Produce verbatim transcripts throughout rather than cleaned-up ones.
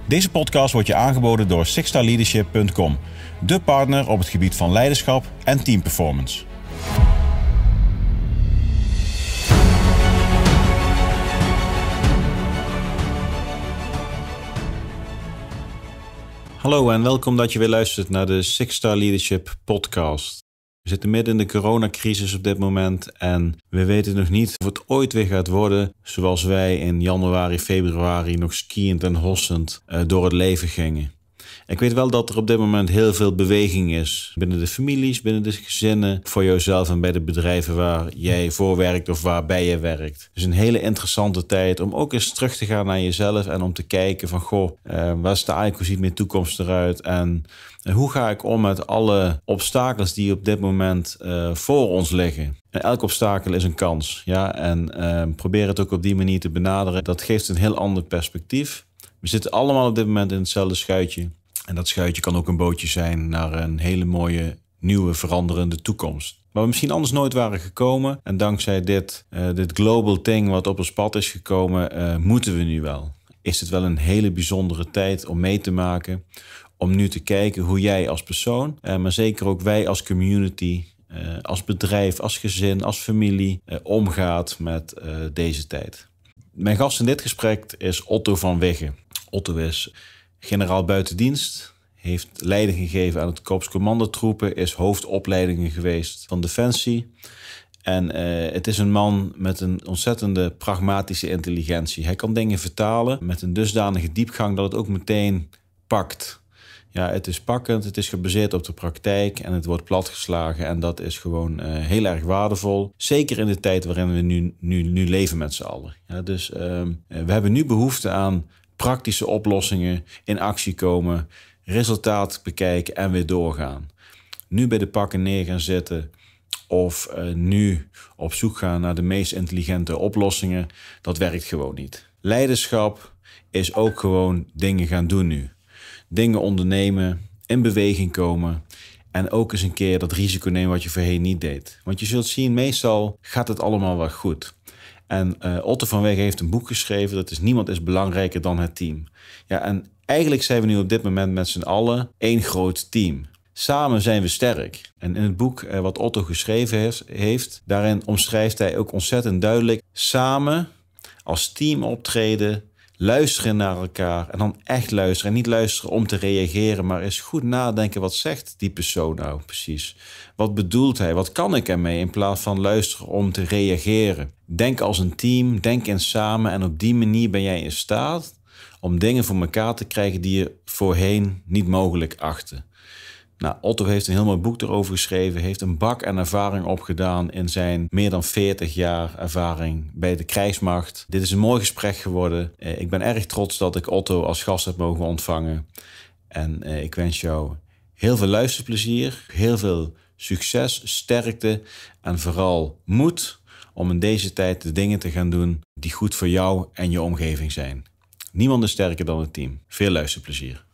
Deze podcast wordt je aangeboden door six star leadership punt com, de partner op het gebied van leiderschap en teamperformance. Hallo en welkom dat je weer luistert naar de six star Leadership podcast. We zitten midden in de coronacrisis op dit moment en we weten nog niet of het ooit weer gaat worden zoals wij in januari, februari nog skiënd en hossend uh, door het leven gingen. Ik weet wel dat er op dit moment heel veel beweging is binnen de families, binnen de gezinnen, voor jouzelf en bij de bedrijven waar jij voor werkt of waarbij je werkt. Dus een hele interessante tijd om ook eens terug te gaan naar jezelf en om te kijken van goh, uh, waar sta ik, hoe ziet mijn toekomst eruit en uh, hoe ga ik om met alle obstakels die op dit moment uh, voor ons liggen. En elk obstakel is een kans, ja, en uh, probeer het ook op die manier te benaderen. Dat geeft een heel ander perspectief. We zitten allemaal op dit moment in hetzelfde schuitje. En dat schuitje kan ook een bootje zijn naar een hele mooie, nieuwe, veranderende toekomst. Waar we misschien anders nooit waren gekomen. En dankzij dit, uh, dit global thing wat op ons pad is gekomen, uh, moeten we nu wel. Is het wel een hele bijzondere tijd om mee te maken. Om nu te kijken hoe jij als persoon, uh, maar zeker ook wij als community, uh, als bedrijf, als gezin, als familie, uh, omgaat met uh, deze tijd. Mijn gast in dit gesprek is Otto van Wigge. Otto is generaal buitendienst, heeft leiding gegeven aan het Korps Commandotroepen, is hoofdopleidingen geweest van Defensie. En uh, het is een man met een ontzettende pragmatische intelligentie. Hij kan dingen vertalen met een dusdanige diepgang dat het ook meteen pakt. Ja, het is pakkend, het is gebaseerd op de praktijk en het wordt platgeslagen. En dat is gewoon uh, heel erg waardevol. Zeker in de tijd waarin we nu, nu, nu leven met z'n allen. Ja, dus uh, we hebben nu behoefte aan praktische oplossingen, in actie komen, resultaat bekijken en weer doorgaan. Nu bij de pakken neer gaan zitten of uh, nu op zoek gaan naar de meest intelligente oplossingen, dat werkt gewoon niet. Leiderschap is ook gewoon dingen gaan doen nu. Dingen ondernemen, in beweging komen en ook eens een keer dat risico nemen wat je voorheen niet deed. Want je zult zien, meestal gaat het allemaal wel goed. En uh, Otto van Wigge heeft een boek geschreven, dat is Niemand is belangrijker dan het team. Ja, en eigenlijk zijn we nu op dit moment met z'n allen één groot team. Samen zijn we sterk. En in het boek uh, wat Otto geschreven heeft, heeft, daarin omschrijft hij ook ontzettend duidelijk samen als team optreden, luisteren naar elkaar en dan echt luisteren. En niet luisteren om te reageren, maar eens goed nadenken. Wat zegt die persoon nou precies? Wat bedoelt hij? Wat kan ik ermee? In plaats van luisteren om te reageren. Denk als een team, denk in samen. En op die manier ben jij in staat om dingen voor elkaar te krijgen die je voorheen niet mogelijk achtte. Nou, Otto heeft een heel mooi boek erover geschreven. Heeft een bak aan ervaring opgedaan in zijn meer dan veertig jaar ervaring bij de krijgsmacht. Dit is een mooi gesprek geworden. Uh, ik ben erg trots dat ik Otto als gast heb mogen ontvangen. En uh, ik wens jou heel veel luisterplezier, heel veel succes, sterkte en vooral moed om in deze tijd de dingen te gaan doen die goed voor jou en je omgeving zijn. Niemand is sterker dan het team. Veel luisterplezier.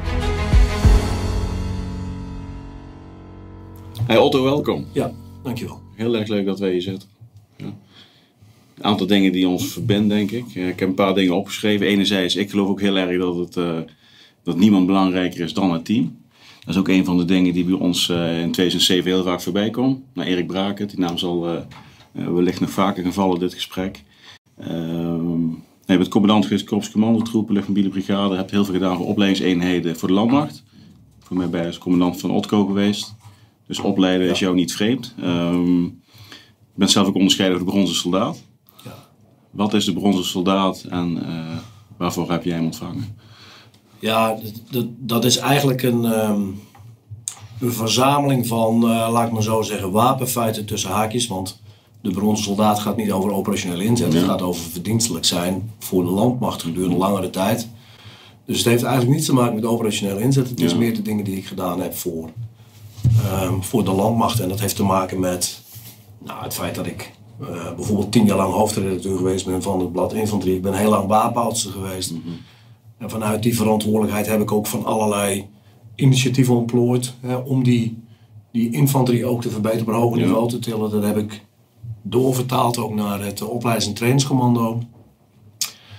Hey Otto, welkom. Ja, dankjewel. Heel erg leuk dat wij hier zitten. Ja. Een aantal dingen die ons verbinden, denk ik. Ik heb een paar dingen opgeschreven. Enerzijds, ik geloof ook heel erg dat, het, uh, dat niemand belangrijker is dan het team. Dat is ook een van de dingen die bij ons uh, in tweeduizend zeven heel vaak voorbij kwam. Nou, Erik Braken, die naam zal uh, uh, wellicht nog vaker gaan vallen in dit gesprek. Uh, je bent commandant geweest Korps Commandotroepen, luchtmobiele brigade. Hebt heel veel gedaan voor opleidingseenheden voor de landmacht. Voor mij ben je als commandant van Otco geweest. Dus opleiden is jou niet vreemd. Um, je bent zelf ook onderscheiden voor de bronzen soldaat. Ja. Wat is de bronzen soldaat en uh, waarvoor heb jij hem ontvangen? Ja, dat, dat is eigenlijk een, um, een verzameling van, uh, laat ik maar zo zeggen, wapenfeiten tussen haakjes. Want de bronzen soldaat gaat niet over operationele inzet. Ja. Het gaat over verdienstelijk zijn voor de landmacht gedurende langere tijd. Dus het heeft eigenlijk niets te maken met operationele inzet. Het is ja. meer de dingen die ik gedaan heb voor... Um, voor de landmacht. En dat heeft te maken met nou, het feit dat ik uh, bijvoorbeeld tien jaar lang hoofdredacteur geweest ben van het blad Infanterie. Ik ben heel lang wapenhoudster geweest. Mm-hmm. En vanuit die verantwoordelijkheid heb ik ook van allerlei initiatieven ontplooid. Hè, om die, die infanterie ook te verbeteren, op een hoger niveau te tillen. Dat heb ik doorvertaald ook naar het opleidings- en trainingscommando.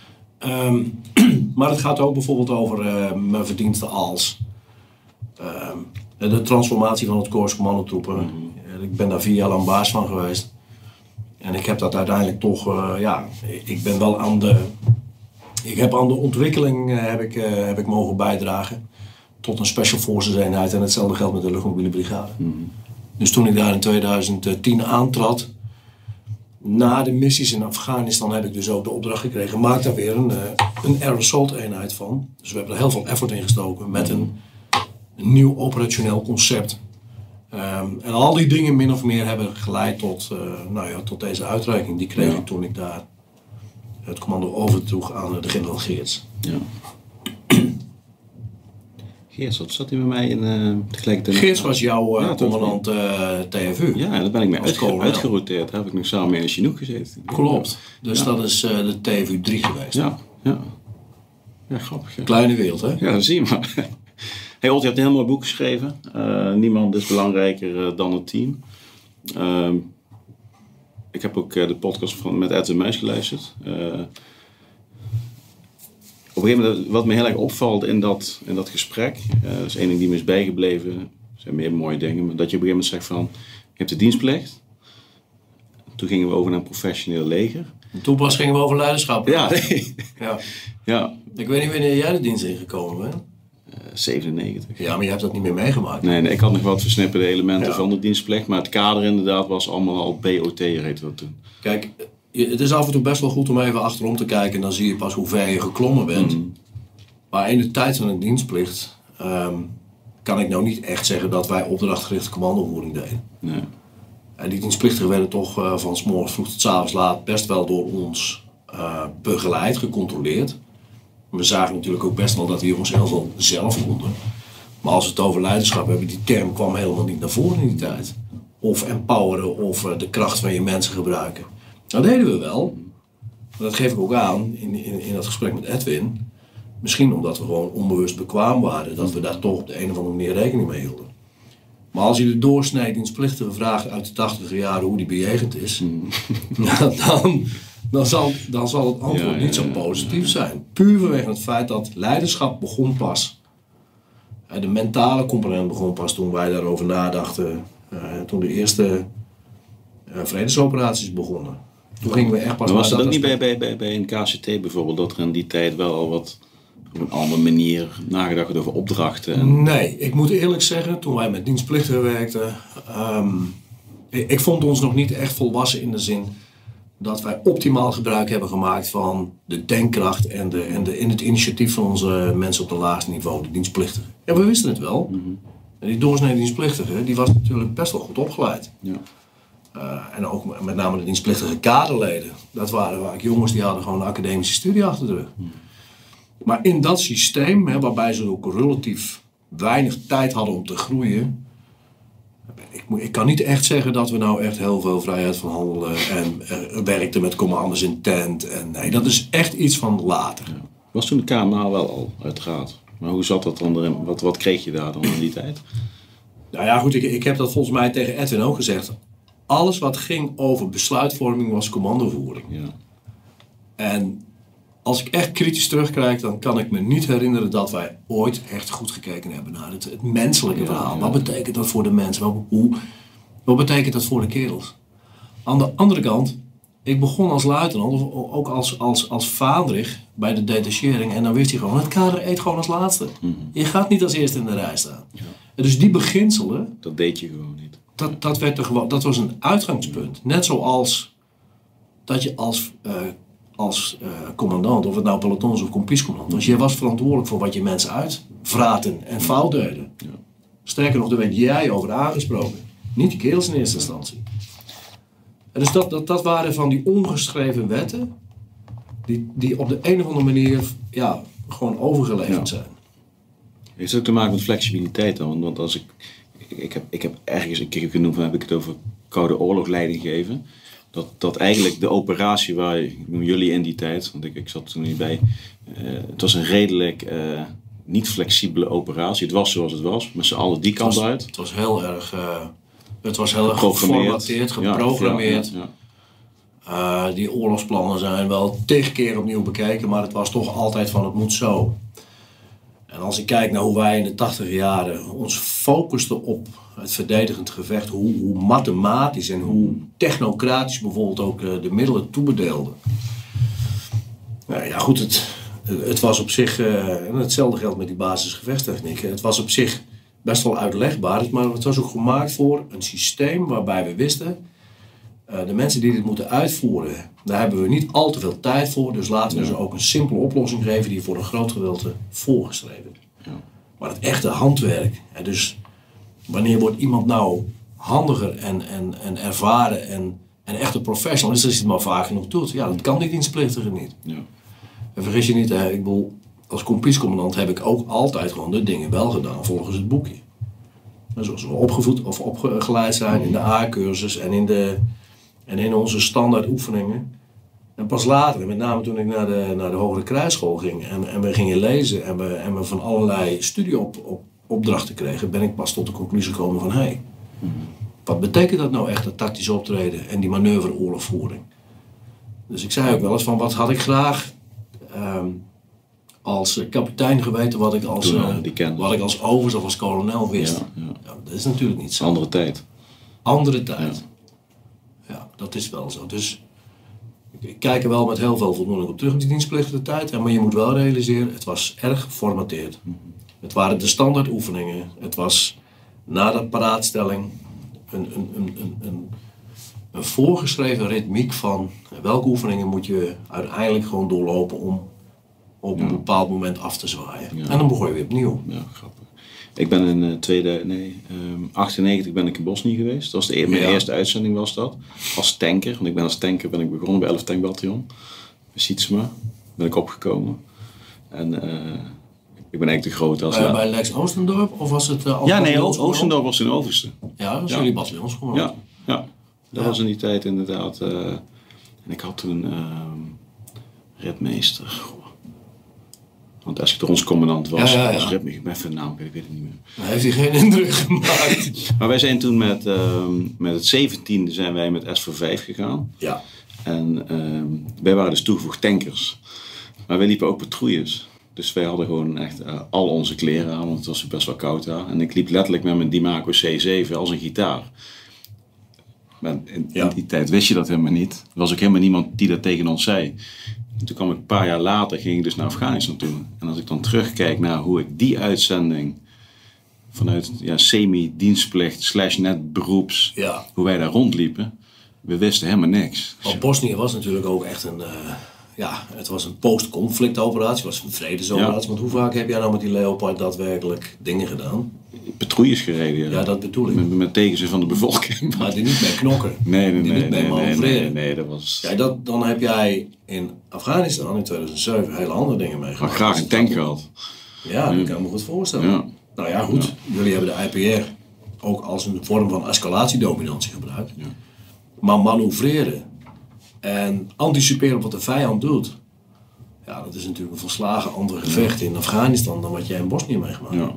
Um, maar het gaat ook bijvoorbeeld over uh, mijn verdiensten als um, de transformatie van het Korps Commandotroepen. Mm-hmm. Ik ben daar vier jaar lang baas van geweest. En ik heb dat uiteindelijk toch, uh, ja, ik ben wel aan de, ik heb aan de ontwikkeling uh, heb ik, uh, heb ik mogen bijdragen. Tot een Special Forces eenheid en hetzelfde geldt met de luchtmobiele brigade. Mm-hmm. Dus toen ik daar in tweeduizend tien aantrad, na de missies in Afghanistan heb ik dus ook de opdracht gekregen. Maak daar weer een, uh, een Air Assault eenheid van. Dus we hebben er heel veel effort in gestoken met een, een nieuw operationeel concept. Um, en al die dingen min of meer hebben geleid tot, uh, nou ja, tot deze uitreiking. Die kreeg ja. ik toen ik daar het commando overdroeg aan de generaal Geerts. Ja. Geerts, wat zat hij bij mij in uh, tegelijkertijd? Geerts was jouw uh, ja, commandant uh, T F U. Ja, daar ben ik mee uitge- uitgeroteerd. Daar heb ik nog samen in Chinook gezeten. Klopt. Dus ja. dat is uh, de T F U drie geweest. Ja, ja. Ja, grappig. Ja. Kleine wereld, hè? Ja, dat zie je maar. Hey Olt, je hebt een heel mooi boek geschreven. Uh, niemand is belangrijker uh, dan het team. Uh, ik heb ook uh, de podcast van, met Ed de Muis geluisterd. Uh, op een gegeven moment, wat me heel erg opvalt in dat, in dat gesprek, uh, dat is één ding die me is bijgebleven. Er zijn meer mooie dingen, maar dat je op een gegeven moment zegt van, je hebt de dienstplicht. Toen gingen we over naar een professioneel leger. En toen pas gingen we over leiderschap. Ja. ja. ja. Ik weet niet wanneer jij de dienst ingekomen bent. Uh, zevenennegentig. Ja, maar je hebt dat niet meer meegemaakt. Nee, nee ik had nog wat versnipperde elementen ja. van de dienstplicht, maar het kader inderdaad was allemaal al B O T, heette dat toen. Kijk, het is af en toe best wel goed om even achterom te kijken en dan zie je pas hoe ver je geklommen bent. Mm. Maar in de tijd van een dienstplicht um, kan ik nou niet echt zeggen dat wij opdrachtgerichte commandovoering deden. Nee. En die dienstplichtigen werden toch uh, van 's morgens vroeg tot 's avonds laat best wel door ons uh, begeleid, gecontroleerd. We zagen natuurlijk ook best wel dat die jongens heel veel zelf konden. Maar als we het over leiderschap hebben, die term kwam helemaal niet naar voren in die tijd. Of empoweren of uh, de kracht van je mensen gebruiken. Dat deden we wel. Maar dat geef ik ook aan in, in, in dat gesprek met Edwin. Misschien omdat we gewoon onbewust bekwaam waren. Dat we daar toch op de een of andere manier rekening mee hielden. Maar als je de doorsnee dienstplichtige vraagt uit de tachtiger jaren hoe die bejegend is. Mm. dan, dan, zal, dan zal het antwoord ja, ja, niet zo positief ja, ja. zijn. Puur vanwege het feit dat leiderschap begon pas. De mentale component begon pas toen wij daarover nadachten. Uh, toen de eerste uh, vredesoperaties begonnen. Toen gingen we echt pas... Maar was het ook niet bij, bij, bij, bij een K C T bijvoorbeeld dat er in die tijd wel al wat op een andere manier nagedacht over opdrachten? En... Nee, ik moet eerlijk zeggen, toen wij met dienstplichtigen werkten, um, ik, ik vond ons nog niet echt volwassen in de zin dat wij optimaal gebruik hebben gemaakt van de denkkracht en, de, en, de, in het initiatief van onze mensen op het laagste niveau, de dienstplichtigen. Ja, we wisten het wel. Mm-hmm. En die doorsnee dienstplichtige, die was natuurlijk best wel goed opgeleid. Ja. Uh, en ook met name de dienstplichtige kaderleden. Dat waren vaak jongens die hadden gewoon een academische studie achter de rug. Mm. Maar in dat systeem, hè, waarbij ze ook relatief weinig tijd hadden om te groeien. Ik, ik kan niet echt zeggen dat we nou echt heel veel vrijheid van handelen en uh, werkten met commanders in tent. En, nee, dat is echt iets van later. Ja. Was toen de K M A wel al, uiteraard. Maar hoe zat dat dan erin? Wat, wat kreeg je daar dan in die tijd? Nou ja, goed, ik, ik heb dat volgens mij tegen Edwin ook gezegd. Alles wat ging over besluitvorming was commandovoering. Ja. En als ik echt kritisch terugkijk, dan kan ik me niet herinneren dat wij ooit echt goed gekeken hebben naar het, het menselijke ja, verhaal. Ja. Wat betekent dat voor de mensen? Wat, hoe, wat betekent dat voor de kerels? Aan de andere kant, ik begon als luitenant, of ook als, als, als vaandrig bij de detachering. En dan wist hij gewoon, het kader eet gewoon als laatste. Mm-hmm. Je gaat niet als eerste in de rij staan. Ja. En dus die beginselen... Dat deed je gewoon niet. Dat, dat, werd er gewoon, dat was een uitgangspunt. Net zoals dat je als, uh, als uh, commandant, of het nou pelotons of kompiescommandant was, je was verantwoordelijk voor wat je mensen uitvraten en fout deden. Ja. Sterker nog, daar werd jij over aangesproken. Niet de kerels in eerste instantie. En dus dat, dat, dat waren van die ongeschreven wetten, die, die op de een of andere manier ja, gewoon overgeleverd ja. zijn. Heeft het ook te maken met flexibiliteit dan? Want als ik... Ik heb, ik heb ergens een keer genoemd, heb ik het over Koude Oorlog leiding geven. Dat, dat eigenlijk de operatie waar, ik noem jullie in die tijd, want ik, ik zat er toen niet bij. Uh, het was een redelijk uh, niet flexibele operatie. Het was zoals het was, met z'n allen die kant het was, uit. Het was heel erg, uh, het was heel erg geformateerd, geprogrammeerd. Ja, ja, Uh, die oorlogsplannen zijn wel tig keer opnieuw bekeken, maar het was toch altijd van het moet zo. En als ik kijk naar hoe wij in de tachtig jaren ons focusten op het verdedigend gevecht, hoe, hoe mathematisch en hoe technocratisch bijvoorbeeld ook uh, de middelen toebedeelden. Nou ja goed, het, het was op zich, uh, en hetzelfde geldt met die basisgevechtstechnieken, het was op zich best wel uitlegbaar, maar het was ook gemaakt voor een systeem waarbij we wisten, uh, de mensen die dit moeten uitvoeren, daar hebben we niet al te veel tijd voor, dus laten we ze ook een simpele oplossing geven die voor een groot gedeelte voorgeschreven is. Ja. Maar het echte handwerk, hè, dus wanneer wordt iemand nou handiger en, en, en ervaren en, en echt een professional, is als hij het maar vaak genoeg doet. Ja, dat kan die dienstplichtige niet. Ja. En vergis je niet, hè, ik bedoel, als kompiescommandant heb ik ook altijd gewoon de dingen wel gedaan volgens het boekje. En zoals we opgevoed of opgeleid zijn in de A-cursus en in, de, en in onze standaard oefeningen. En pas later, met name toen ik naar de, naar de Hogere Krijgsschool ging en, en we gingen lezen en we, en we van allerlei studieopdrachten kregen, ben ik pas tot de conclusie gekomen van hé, hey, wat betekent dat nou echt, dat tactisch optreden en die manoeuvreoorlogvoering? Dus ik zei ook wel eens van wat had ik graag um, als kapitein geweten wat ik als, uh, wat ik als overs of als kolonel wist. Ja, ja. Ja, dat is natuurlijk niet zo. Andere tijd. Andere tijd. Ja, ja dat is wel zo. Dus ik kijk er wel met heel veel voldoening op terug op die dienstplichtige tijd. Maar je moet wel realiseren, het was erg geformateerd. Het waren de standaard oefeningen. Het was na de paraatstelling een, een, een, een, een, een voorgeschreven ritmiek van welke oefeningen moet je uiteindelijk gewoon doorlopen om op een ja. bepaald moment af te zwaaien. Ja. En dan begon je weer opnieuw. Ja, grappig. Ik ben in uh, tweede, nee, um, achtennegentig ben ik in Bosnië geweest. Dat was de, mijn ja. eerste uitzending was dat. Als tanker, want ik ben als tanker ben ik begonnen bij elf Tankbataljon. Bij Sietsema ben ik opgekomen. En uh, ik ben eigenlijk te groot als... Uh, bij Lex Oostendorp? Of was het... Uh, ja, nee, Oostendorp was in Overste. Ja, dat was ja. jullie bataljonscommando. Ja, ja, dat ja. was in die tijd inderdaad. Uh, en ik had toen uh, ritmeester... Want als ik de ons commandant was, ja, ja, ja. was Rip, ik ben even de naam, ik weet het niet meer. Maar heeft hij geen indruk gemaakt. Maar wij zijn toen met, uh, met het zeventiende zijn wij met S V vijf gegaan. Ja. En uh, wij waren dus toegevoegd tankers. Maar wij liepen ook patrouilles. Dus wij hadden gewoon echt uh, al onze kleren aan, want het was best wel koud daar. En ik liep letterlijk met mijn Dimaco C zeven als een gitaar. Maar in, ja. in die tijd wist je dat helemaal niet. Er was ook helemaal niemand die dat tegen ons zei. En toen kwam ik een paar jaar later, ging ik dus naar Afghanistan toe. En als ik dan terugkijk naar hoe ik die uitzending vanuit ja, semi-dienstplicht slash net beroeps, ja. hoe wij daar rondliepen, we wisten helemaal niks. Want Bosnië was natuurlijk ook echt een, uh, ja, het was een post-conflict operatie, het was een vredesoperatie. Ja. Want hoe vaak heb jij nou met die Leopard daadwerkelijk dingen gedaan? Patrouilles gereden. Ja, ja dat bedoel ik. Met, met tegenzin van de bevolking. Maar die niet mee knokken. Nee, nee, die nee. niet mee nee, nee, nee, nee, dat was... Ja, dat, dan heb jij in Afghanistan in tweeduizend zeven hele andere dingen meegemaakt. Maar graag een tank gehad. Ja, dat kan ik me goed voorstellen. Ja. Nou ja, goed. Ja. Jullie hebben de I P R ook als een vorm van escalatiedominantie gebruikt. Ja. Maar manoeuvreren en anticiperen op wat de vijand doet. Ja, dat is natuurlijk een volslagen ander gevecht ja. in Afghanistan dan wat jij in Bosnië meegemaakt hebt. Ja.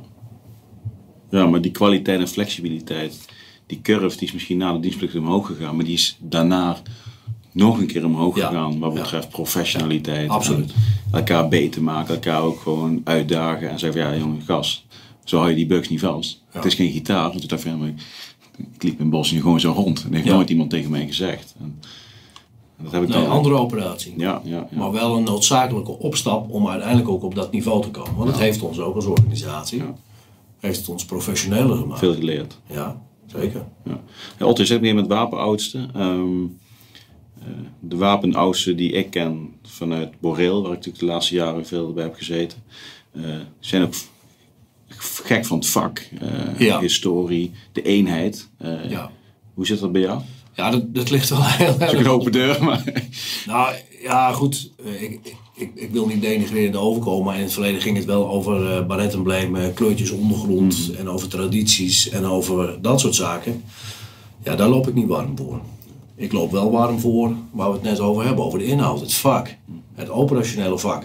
Ja, maar die kwaliteit en flexibiliteit, die curve die is misschien na de dienstplicht omhoog gegaan, maar die is daarna nog een keer omhoog ja. gegaan wat betreft ja. professionaliteit. Ja, absoluut. Elkaar beter maken, elkaar ook gewoon uitdagen en zeggen van ja jongen, gast, zo hou je die bugs niet vast. Ja. Het is geen gitaar, want dacht van, ja, ik liep in Bosnië gewoon zo rond. Dat heeft ja. nooit iemand tegen mij gezegd. En, en dat heb ik nee, dan een andere operatie. Ja, ja, ja. Maar wel een noodzakelijke opstap om uiteindelijk ook op dat niveau te komen. Want ja. dat heeft ons ook als organisatie. Ja. Heeft het ons professioneler gemaakt. Veel geleerd. Ja, zeker. Ja. Ja, Otto zegt meer met wapenoudste. Um, uh, de wapenoudste die ik ken vanuit Boreel, waar ik natuurlijk de laatste jaren veel bij heb gezeten, uh, zijn ook gek van het vak. Uh, ja. Historie, de eenheid. Uh, ja. Hoe zit dat bij jou? Ja, dat, dat ligt wel heel erg. Het is een open deur, maar... Nou, ja, goed. Ik, ik, ik wil niet denigrerend overkomen, maar in het verleden ging het wel over uh, baretembleem, kleurtjes ondergrond, mm. en over tradities en over dat soort zaken. Ja, daar loop ik niet warm voor. Ik loop wel warm voor waar we het net over hebben, over de inhoud, het vak, het operationele vak.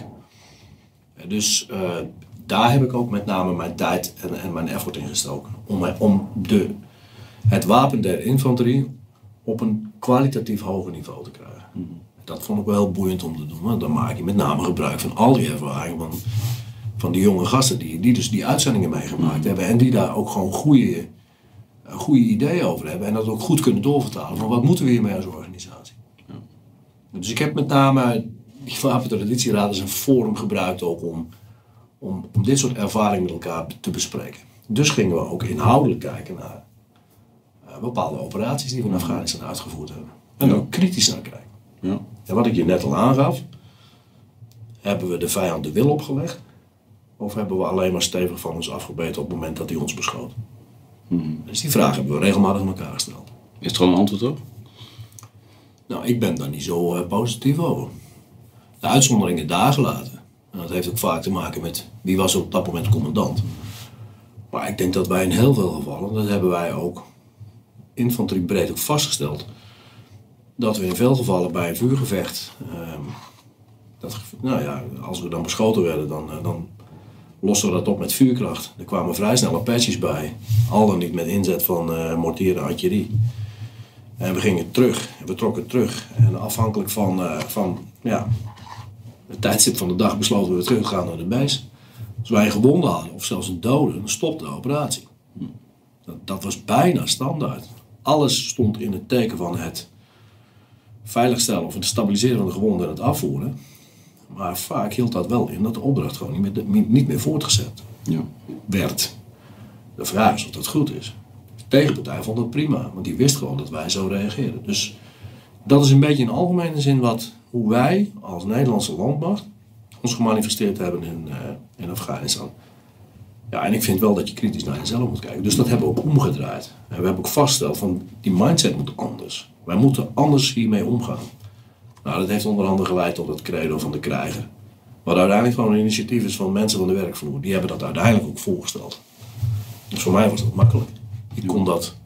Dus uh, daar heb ik ook met name mijn tijd en, en mijn effort in gestoken. Om, om de, het wapen der infanterie op een kwalitatief hoger niveau te krijgen. Mm-hmm. Dat vond ik wel heel boeiend om te doen. Want dan maak je met name gebruik van al die ervaring van, van die jonge gasten die, die dus die uitzendingen meegemaakt mm-hmm. hebben. En die daar ook gewoon goede, goede ideeën over hebben. En dat ook goed kunnen doorvertalen. Van wat moeten we hiermee als organisatie? Ja. Dus ik heb met name die Wapentraditieraad als een forum gebruikt ook om, om, om dit soort ervaringen met elkaar te bespreken. Dus gingen we ook inhoudelijk kijken naar uh, bepaalde operaties die we in Afghanistan uitgevoerd hebben. En ja. ook kritisch naar kijken. Ja. En wat ik je net al aangaf, hebben we de vijand de wil opgelegd? Of hebben we alleen maar stevig van ons afgebeten op het moment dat hij ons beschoot? Hmm. Dus die vraag hebben we regelmatig aan elkaar gesteld. Is er al een antwoord op? Nou, ik ben daar niet zo uh, positief over. De uitzonderingen daar gelaten. En dat heeft ook vaak te maken met wie was op dat moment commandant. Maar ik denk dat wij in heel veel gevallen, dat hebben wij ook infanteriebreed ook vastgesteld, dat we in veel gevallen bij een vuurgevecht, um, dat, nou ja, als we dan beschoten werden, dan, uh, dan losten we dat op met vuurkracht. Er kwamen vrij snel Apaches bij, al dan niet met inzet van uh, mortier en artillerie. En we gingen terug, we trokken terug. En afhankelijk van, uh, van ja, het tijdstip van de dag besloten we terug te gaan naar de base. Als wij een gewonde hadden, of zelfs een dode, dan stopte de operatie. Dat, dat was bijna standaard. Alles stond in het teken van het veiligstellen of het stabiliseren van de gewonden en het afvoeren. Maar vaak hield dat wel in dat de opdracht gewoon niet meer, niet meer voortgezet ja. werd. De vraag is of dat goed is. De tegenpartij vond dat prima, want die wist gewoon dat wij zo reageerden. Dus dat is een beetje in algemene zin wat, hoe wij als Nederlandse landmacht ons gemanifesteerd hebben in, uh, in Afghanistan. Ja, en ik vind wel dat je kritisch naar jezelf moet kijken. Dus dat hebben we ook omgedraaid. En we hebben ook vastgesteld van die mindset moet anders. Wij moeten anders hiermee omgaan. Nou, dat heeft onder andere geleid tot het credo van de krijger. Wat uiteindelijk gewoon een initiatief is van mensen van de werkvloer. Die hebben dat uiteindelijk ook voorgesteld. Dus voor mij was dat makkelijk. Ik kon dat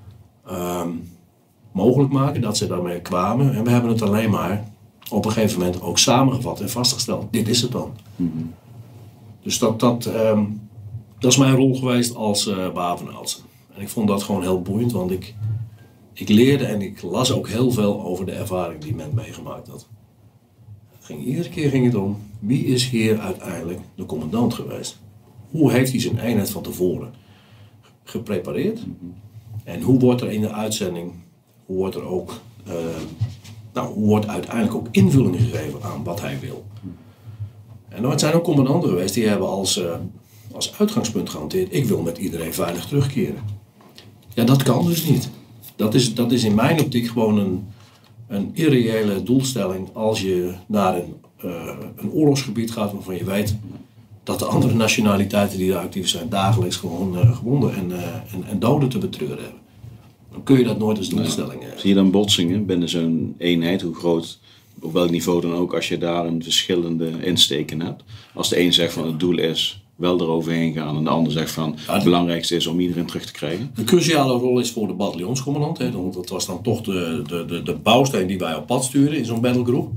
um, mogelijk maken, dat ze daarmee kwamen. En we hebben het alleen maar op een gegeven moment ook samengevat en vastgesteld. Dit is het dan. Mm-hmm. Dus dat, dat, um, dat is mijn rol geweest als uh, wapenarts. En ik vond dat gewoon heel boeiend, want ik, ik leerde en ik las ook heel veel over de ervaring die men meegemaakt had. Het ging, iedere keer ging het om, wie is hier uiteindelijk de commandant geweest? Hoe heeft hij zijn eenheid van tevoren geprepareerd? Mm-hmm. En hoe wordt er in de uitzending, hoe wordt er ook, uh, nou, hoe wordt uiteindelijk ook invulling gegeven aan wat hij wil? En er zijn ook commandanten geweest die hebben als, uh, als uitgangspunt gehanteerd, ik wil met iedereen veilig terugkeren. Ja, dat kan dus niet. Dat is, dat is in mijn optiek gewoon een, een irreële doelstelling als je naar een, uh, een oorlogsgebied gaat waarvan je weet dat de andere nationaliteiten die daar actief zijn dagelijks gewoon uh, gewonden en, uh, en, en doden te betreuren hebben. Dan kun je dat nooit als doelstelling hebben. Zie je dan botsingen binnen zo'n eenheid, hoe groot, op welk niveau dan ook, als je daar een verschillende insteken hebt? Als de een zegt van het doel is wel eroverheen gaan en de ander zegt van ja, het belangrijkste is om iedereen terug te krijgen? De cruciale rol is voor de bataljonscommandant. Hè, want dat was dan toch de, de, de, de bouwsteen die wij op pad sturen in zo'n battlegroep.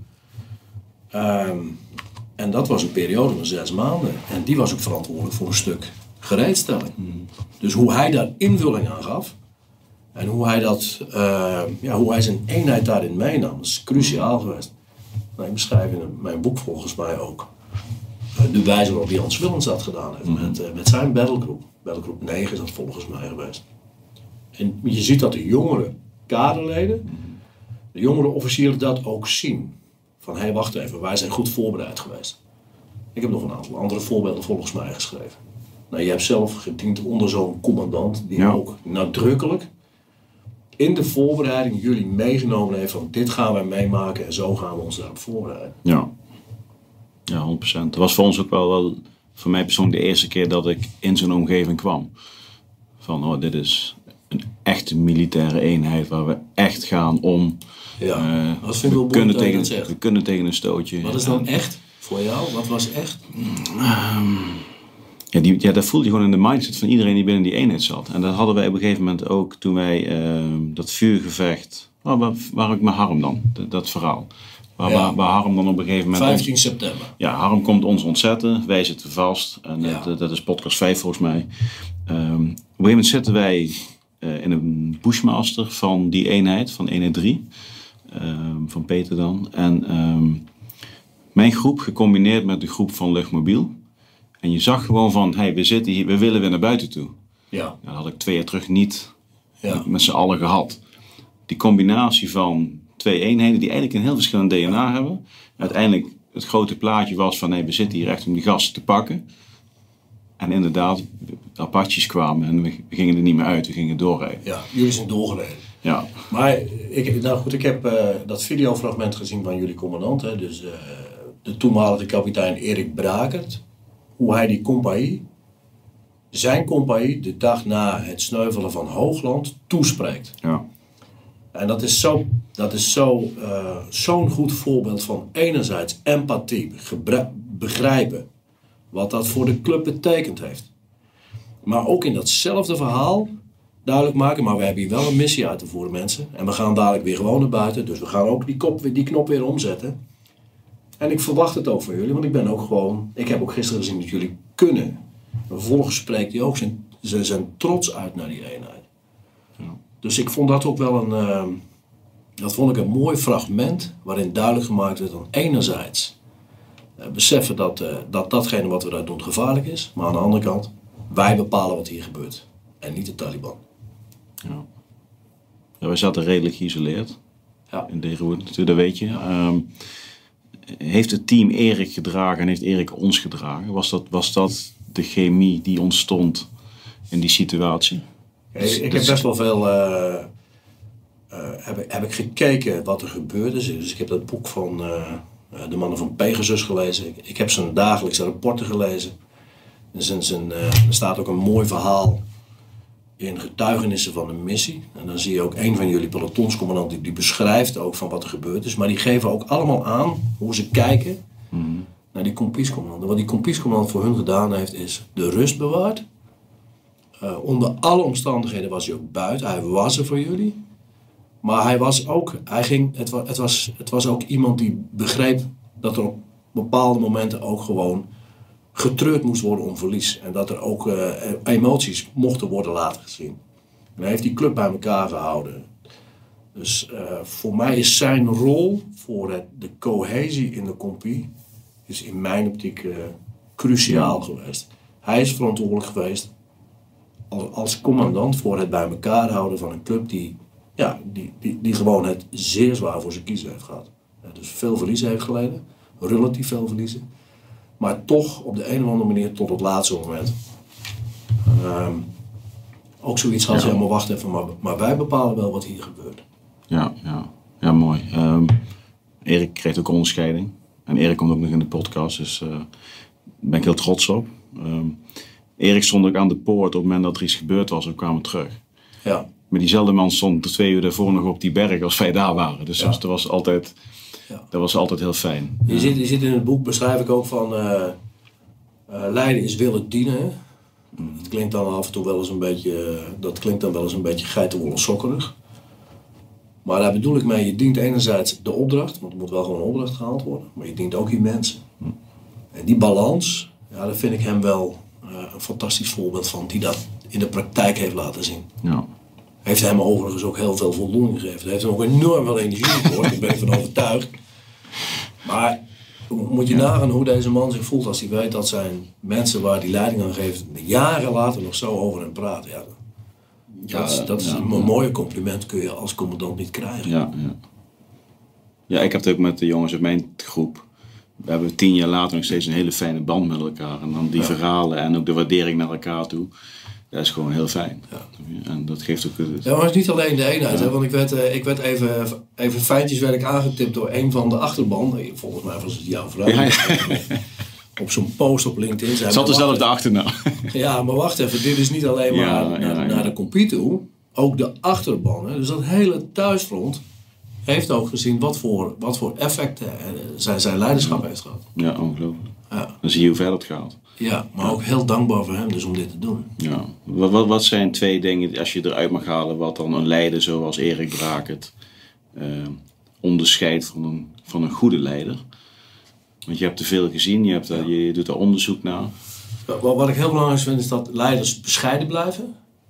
Um, en dat was een periode van zes maanden. En die was ook verantwoordelijk voor een stuk gereedstelling. Hmm. Dus hoe hij daar invulling aan gaf en hoe hij, dat, uh, ja, hoe hij zijn eenheid daarin meenam, dat is cruciaal geweest. Nou, ik beschrijf in mijn boek volgens mij ook uh, de wijze waarop Jans Willens dat gedaan heeft mm-hmm. met, uh, met zijn battlegroep. Battlegroep negen is dat volgens mij geweest. En je ziet dat de jongere kaderleden, de jongere officieren dat ook zien. Van hé, hey, wacht even, wij zijn goed voorbereid geweest. Ik heb nog een aantal andere voorbeelden volgens mij geschreven. Nou, je hebt zelf gediend onder zo'n commandant die ja. ook nadrukkelijk in de voorbereiding jullie meegenomen heeft van dit gaan wij meemaken en zo gaan we ons daarop voorbereiden. Ja, ja honderd procent. Dat was voor ons ook wel, wel, voor mij persoonlijk de eerste keer dat ik in zo'n omgeving kwam. Van oh, dit is een echte militaire eenheid waar we echt gaan om. Ja, uh, dat vind ik wel we, kunnen tegen, dat we kunnen tegen een stootje. Wat is dan echt voor jou? Wat was echt? Um, ja, die, ja, dat voelde je gewoon in de mindset van iedereen die binnen die eenheid zat. En dat hadden wij op een gegeven moment ook toen wij uh, dat vuurgevecht. Oh, waar, waar ik met Harm dan? Dat, dat verhaal. Waar, ja. waar, waar Harm dan op een gegeven moment. vijftien september. Ja, Harm komt ons ontzetten. Wij zitten vast. En ja. dat, dat is podcast vijf volgens mij. Um, op een gegeven moment zitten wij uh, in een Bushmaster van die eenheid, van eenheid drie. Uh, van Peter dan. En um, mijn groep gecombineerd met de groep van luchtmobiel. En je zag gewoon van, hey, we zitten hier, we willen weer naar buiten toe. Ja. Dat had ik twee jaar terug niet ja. met z'n allen gehad. Die combinatie van twee eenheden die eigenlijk een heel verschillend D N A hebben. Uiteindelijk het grote plaatje was van, hey, we zitten hier echt om die gasten te pakken. En inderdaad, de Apaches kwamen en we gingen er niet meer uit, we gingen doorrijden. Ja, jullie zijn doorgereden. Ja. Maar ik, nou goed, ik heb uh, dat videofragment gezien van jullie commandant, hè, dus uh, de toenmalige kapitein Erik Brakert. Hoe hij die compagnie, zijn compagnie, de dag na het sneuvelen van Hoogland toespreekt. Ja. En dat is zo, dat is zo, uh, zo'n goed voorbeeld van enerzijds empathie, gebra- begrijpen wat dat voor de club betekend heeft. Maar ook in datzelfde verhaal duidelijk maken, maar we hebben hier wel een missie uit te voeren, mensen. En we gaan dadelijk weer gewoon naar buiten, dus we gaan ook die, kop, die knop weer omzetten. En ik verwacht het ook van jullie, want ik ben ook gewoon, ik heb ook gisteren gezien dat jullie kunnen. Vervolgens spreekt hij ook, zijn, ze zijn trots uit naar die eenheid. Ja. Dus ik vond dat ook wel een, uh, dat vond ik een mooi fragment, waarin duidelijk gemaakt werd dan enerzijds uh, beseffen dat, uh, dat datgene wat we daar doen gevaarlijk is, maar aan de andere kant, wij bepalen wat hier gebeurt en niet de Taliban. Ja. Ja, wij zaten redelijk geïsoleerd ja. in Deerhoed, dat weet je. Um, heeft het team Erik gedragen en heeft Erik ons gedragen? Was dat, was dat de chemie die ontstond in die situatie? Ja, ik, ik heb best wel veel uh, uh, heb, ik, heb ik gekeken wat er gebeurd is. Dus ik heb dat boek van uh, de mannen van Pegasus gelezen. Ik, ik heb zijn dagelijkse rapporten gelezen. Er, zijn, zijn, uh, er staat ook een mooi verhaal in getuigenissen van een missie. En dan zie je ook een van jullie pelotonscommandant die, die beschrijft ook van wat er gebeurd is. Maar die geven ook allemaal aan hoe ze kijken mm-hmm. naar die kompiescommandant. En wat die kompiescommandant voor hun gedaan heeft is de rust bewaard. Uh, onder alle omstandigheden was hij ook buiten. Hij was er voor jullie. Maar hij was ook, hij ging, het, was, het, was, het was ook iemand die begreep dat er op bepaalde momenten ook gewoon getreurd moest worden om verlies. En dat er ook uh, emoties mochten worden laten gezien. En hij heeft die club bij elkaar gehouden. Dus uh, voor mij is zijn rol voor het, de cohesie in de compie is in mijn optiek uh, cruciaal geweest. Hij is verantwoordelijk geweest als, als commandant voor het bij elkaar houden van een club die, ja, die, die, die gewoon het zeer zwaar voor zijn kiezen heeft gehad. Uh, dus veel verliezen heeft geleden, relatief veel verliezen. Maar toch op de een of andere manier tot het laatste moment. Um, ook zoiets had, ja, ja maar wacht even, maar, maar wij bepalen wel wat hier gebeurt. Ja, ja, ja mooi. Um, Erik kreeg ook onderscheiding. En Erik komt ook nog in de podcast, dus uh, daar ben ik heel trots op. Um, Erik stond ook aan de poort op het moment dat er iets gebeurd was en we kwamen terug. Ja. Maar diezelfde man stond twee uur daarvoor nog op die berg als wij daar waren. Dus, ja. dus dat was altijd... Ja. Dat was altijd heel fijn. Je, ja. zit, je zit in het boek, beschrijf ik ook van... Uh, uh, leiden is willen dienen. Mm. Dat klinkt dan af en toe wel eens een beetje... Dat klinkt dan wel eens een beetje geitenwolle sokkerig. Maar daar bedoel ik mee, je dient enerzijds de opdracht. Want er moet wel gewoon een opdracht gehaald worden. Maar je dient ook je mensen. Mm. En die balans, ja, daar vind ik hem wel uh, een fantastisch voorbeeld van. Die dat in de praktijk heeft laten zien. Ja. Heeft hem overigens ook heel veel voldoening gegeven. Dat heeft hem ook enorm veel energie gehoord. Daar ben ik van overtuigd. Maar moet je ja. nagaan hoe deze man zich voelt als hij weet dat zijn mensen waar hij leiding aan geeft, jaren later nog zo over hem praten. Ja, ja, dat is, dat is ja, een ja. mooie compliment kun je als commandant niet krijgen. Ja, ja. ja, ik heb het ook met de jongens uit mijn groep. We hebben tien jaar later nog steeds een hele fijne band met elkaar. En dan die ja. verhalen en ook de waardering naar elkaar toe. Dat is gewoon heel fijn. Ja. En dat geeft ook... Het... Ja, maar het is niet alleen de eenheid. Ja. Hè? Want ik werd, uh, ik werd even, even feitjes werd ik aangetipt door een van de achterban. Volgens mij was het jouw vrouw. Ja, ja. Op zo'n post op LinkedIn. Zei, zat er zelf de achternaam. Ja, maar wacht even. Dit is niet alleen maar ja, naar, ja, ja. naar de compie toe. Ook de achterban. Hè? Dus dat hele thuisfront heeft ook gezien wat voor, wat voor effecten zijn, zijn leiderschap ja. heeft gehad. Ja, ongelooflijk. Ja. Dan zie je hoe ver het gaat. Ja, maar ook heel dankbaar voor hem dus om dit te doen. Ja. Wat, wat, wat zijn twee dingen, als je eruit mag halen, wat dan een leider zoals Erik Brakert uh, onderscheidt van een, van een goede leider? Want je hebt te veel gezien, je, hebt er, ja. je doet er onderzoek naar. Wat, wat ik heel belangrijk vind is dat leiders bescheiden blijven.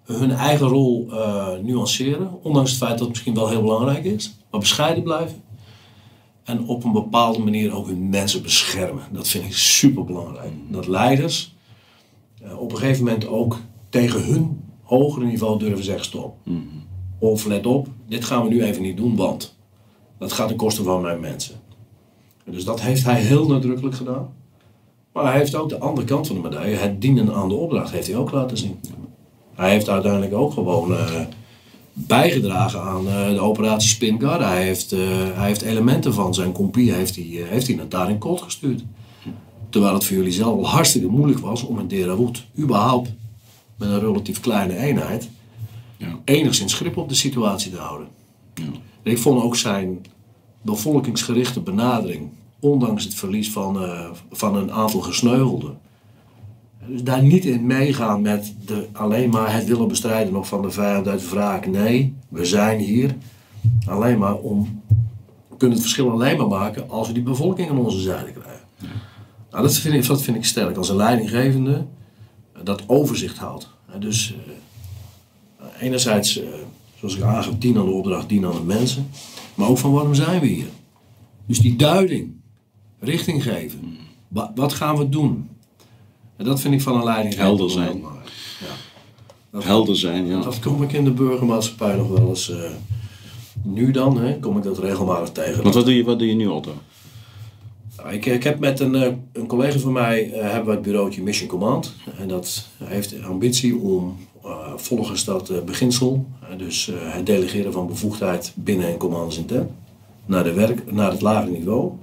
hun eigen rol uh, nuanceren. Ondanks het feit dat het misschien wel heel belangrijk is. Maar bescheiden blijven. En op een bepaalde manier ook hun mensen beschermen. Dat vind ik super belangrijk. Dat leiders uh, op een gegeven moment ook tegen hun hogere niveau durven zeggen stop. Mm-hmm. Of let op, dit gaan we nu even niet doen, want dat gaat ten koste van mijn mensen. En dus dat heeft hij heel nadrukkelijk gedaan. Maar hij heeft ook de andere kant van de medaille, het dienen aan de opdracht, heeft hij ook laten zien. Hij heeft uiteindelijk ook gewoon uh, bijgedragen aan uh, de operatie Spin Guard. Hij heeft, uh, hij heeft elementen van zijn compie heeft hij, uh, heeft hij naar Tarinkot gestuurd. Terwijl het voor jullie zelf al hartstikke moeilijk was om in Derawood überhaupt met een relatief kleine eenheid ja. enigszins grip op de situatie te houden. Ja. En ik vond ook zijn bevolkingsgerichte benadering, ondanks het verlies van, uh, van een aantal gesneuvelden. Dus daar niet in meegaan met de, alleen maar het willen bestrijden nog van de vijand uit wraak. Nee, we zijn hier alleen maar om, we kunnen het verschil alleen maar maken als we die bevolking aan onze zijde krijgen. Ja. Nou, dat, vind ik, dat vind ik sterk als een leidinggevende dat overzicht houdt. Dus uh, enerzijds, uh, zoals ik aangaf, dien aan de opdracht, dien aan de mensen. Maar ook van waarom zijn we hier? Dus die duiding, richting geven. Wat, wat gaan we doen? En dat vind ik van een leidinggevende. Helder zijn. Ja. Dat, Helder zijn, ja. Dat kom ik in de burgermaatschappij nog wel eens. Uh, nu dan, hè, kom ik dat regelmatig tegen. Want wat doe je, wat doe je nu, Otto? Nou, ik, ik heb met een, een collega van mij uh, hebben we het bureautje Mission Command. En dat heeft de ambitie om uh, volgens dat uh, beginsel, uh, dus uh, het delegeren van bevoegdheid binnen en commandos intern, naar, de werk, naar het lagere niveau.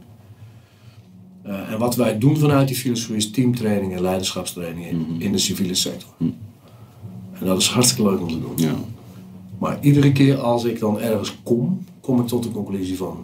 Uh, en wat wij doen vanuit die filosofie is teamtraining en leiderschapstraining in, mm-hmm. in de civiele sector. Mm. En dat is hartstikke leuk om te doen. Ja. Maar iedere keer als ik dan ergens kom, kom ik tot de conclusie van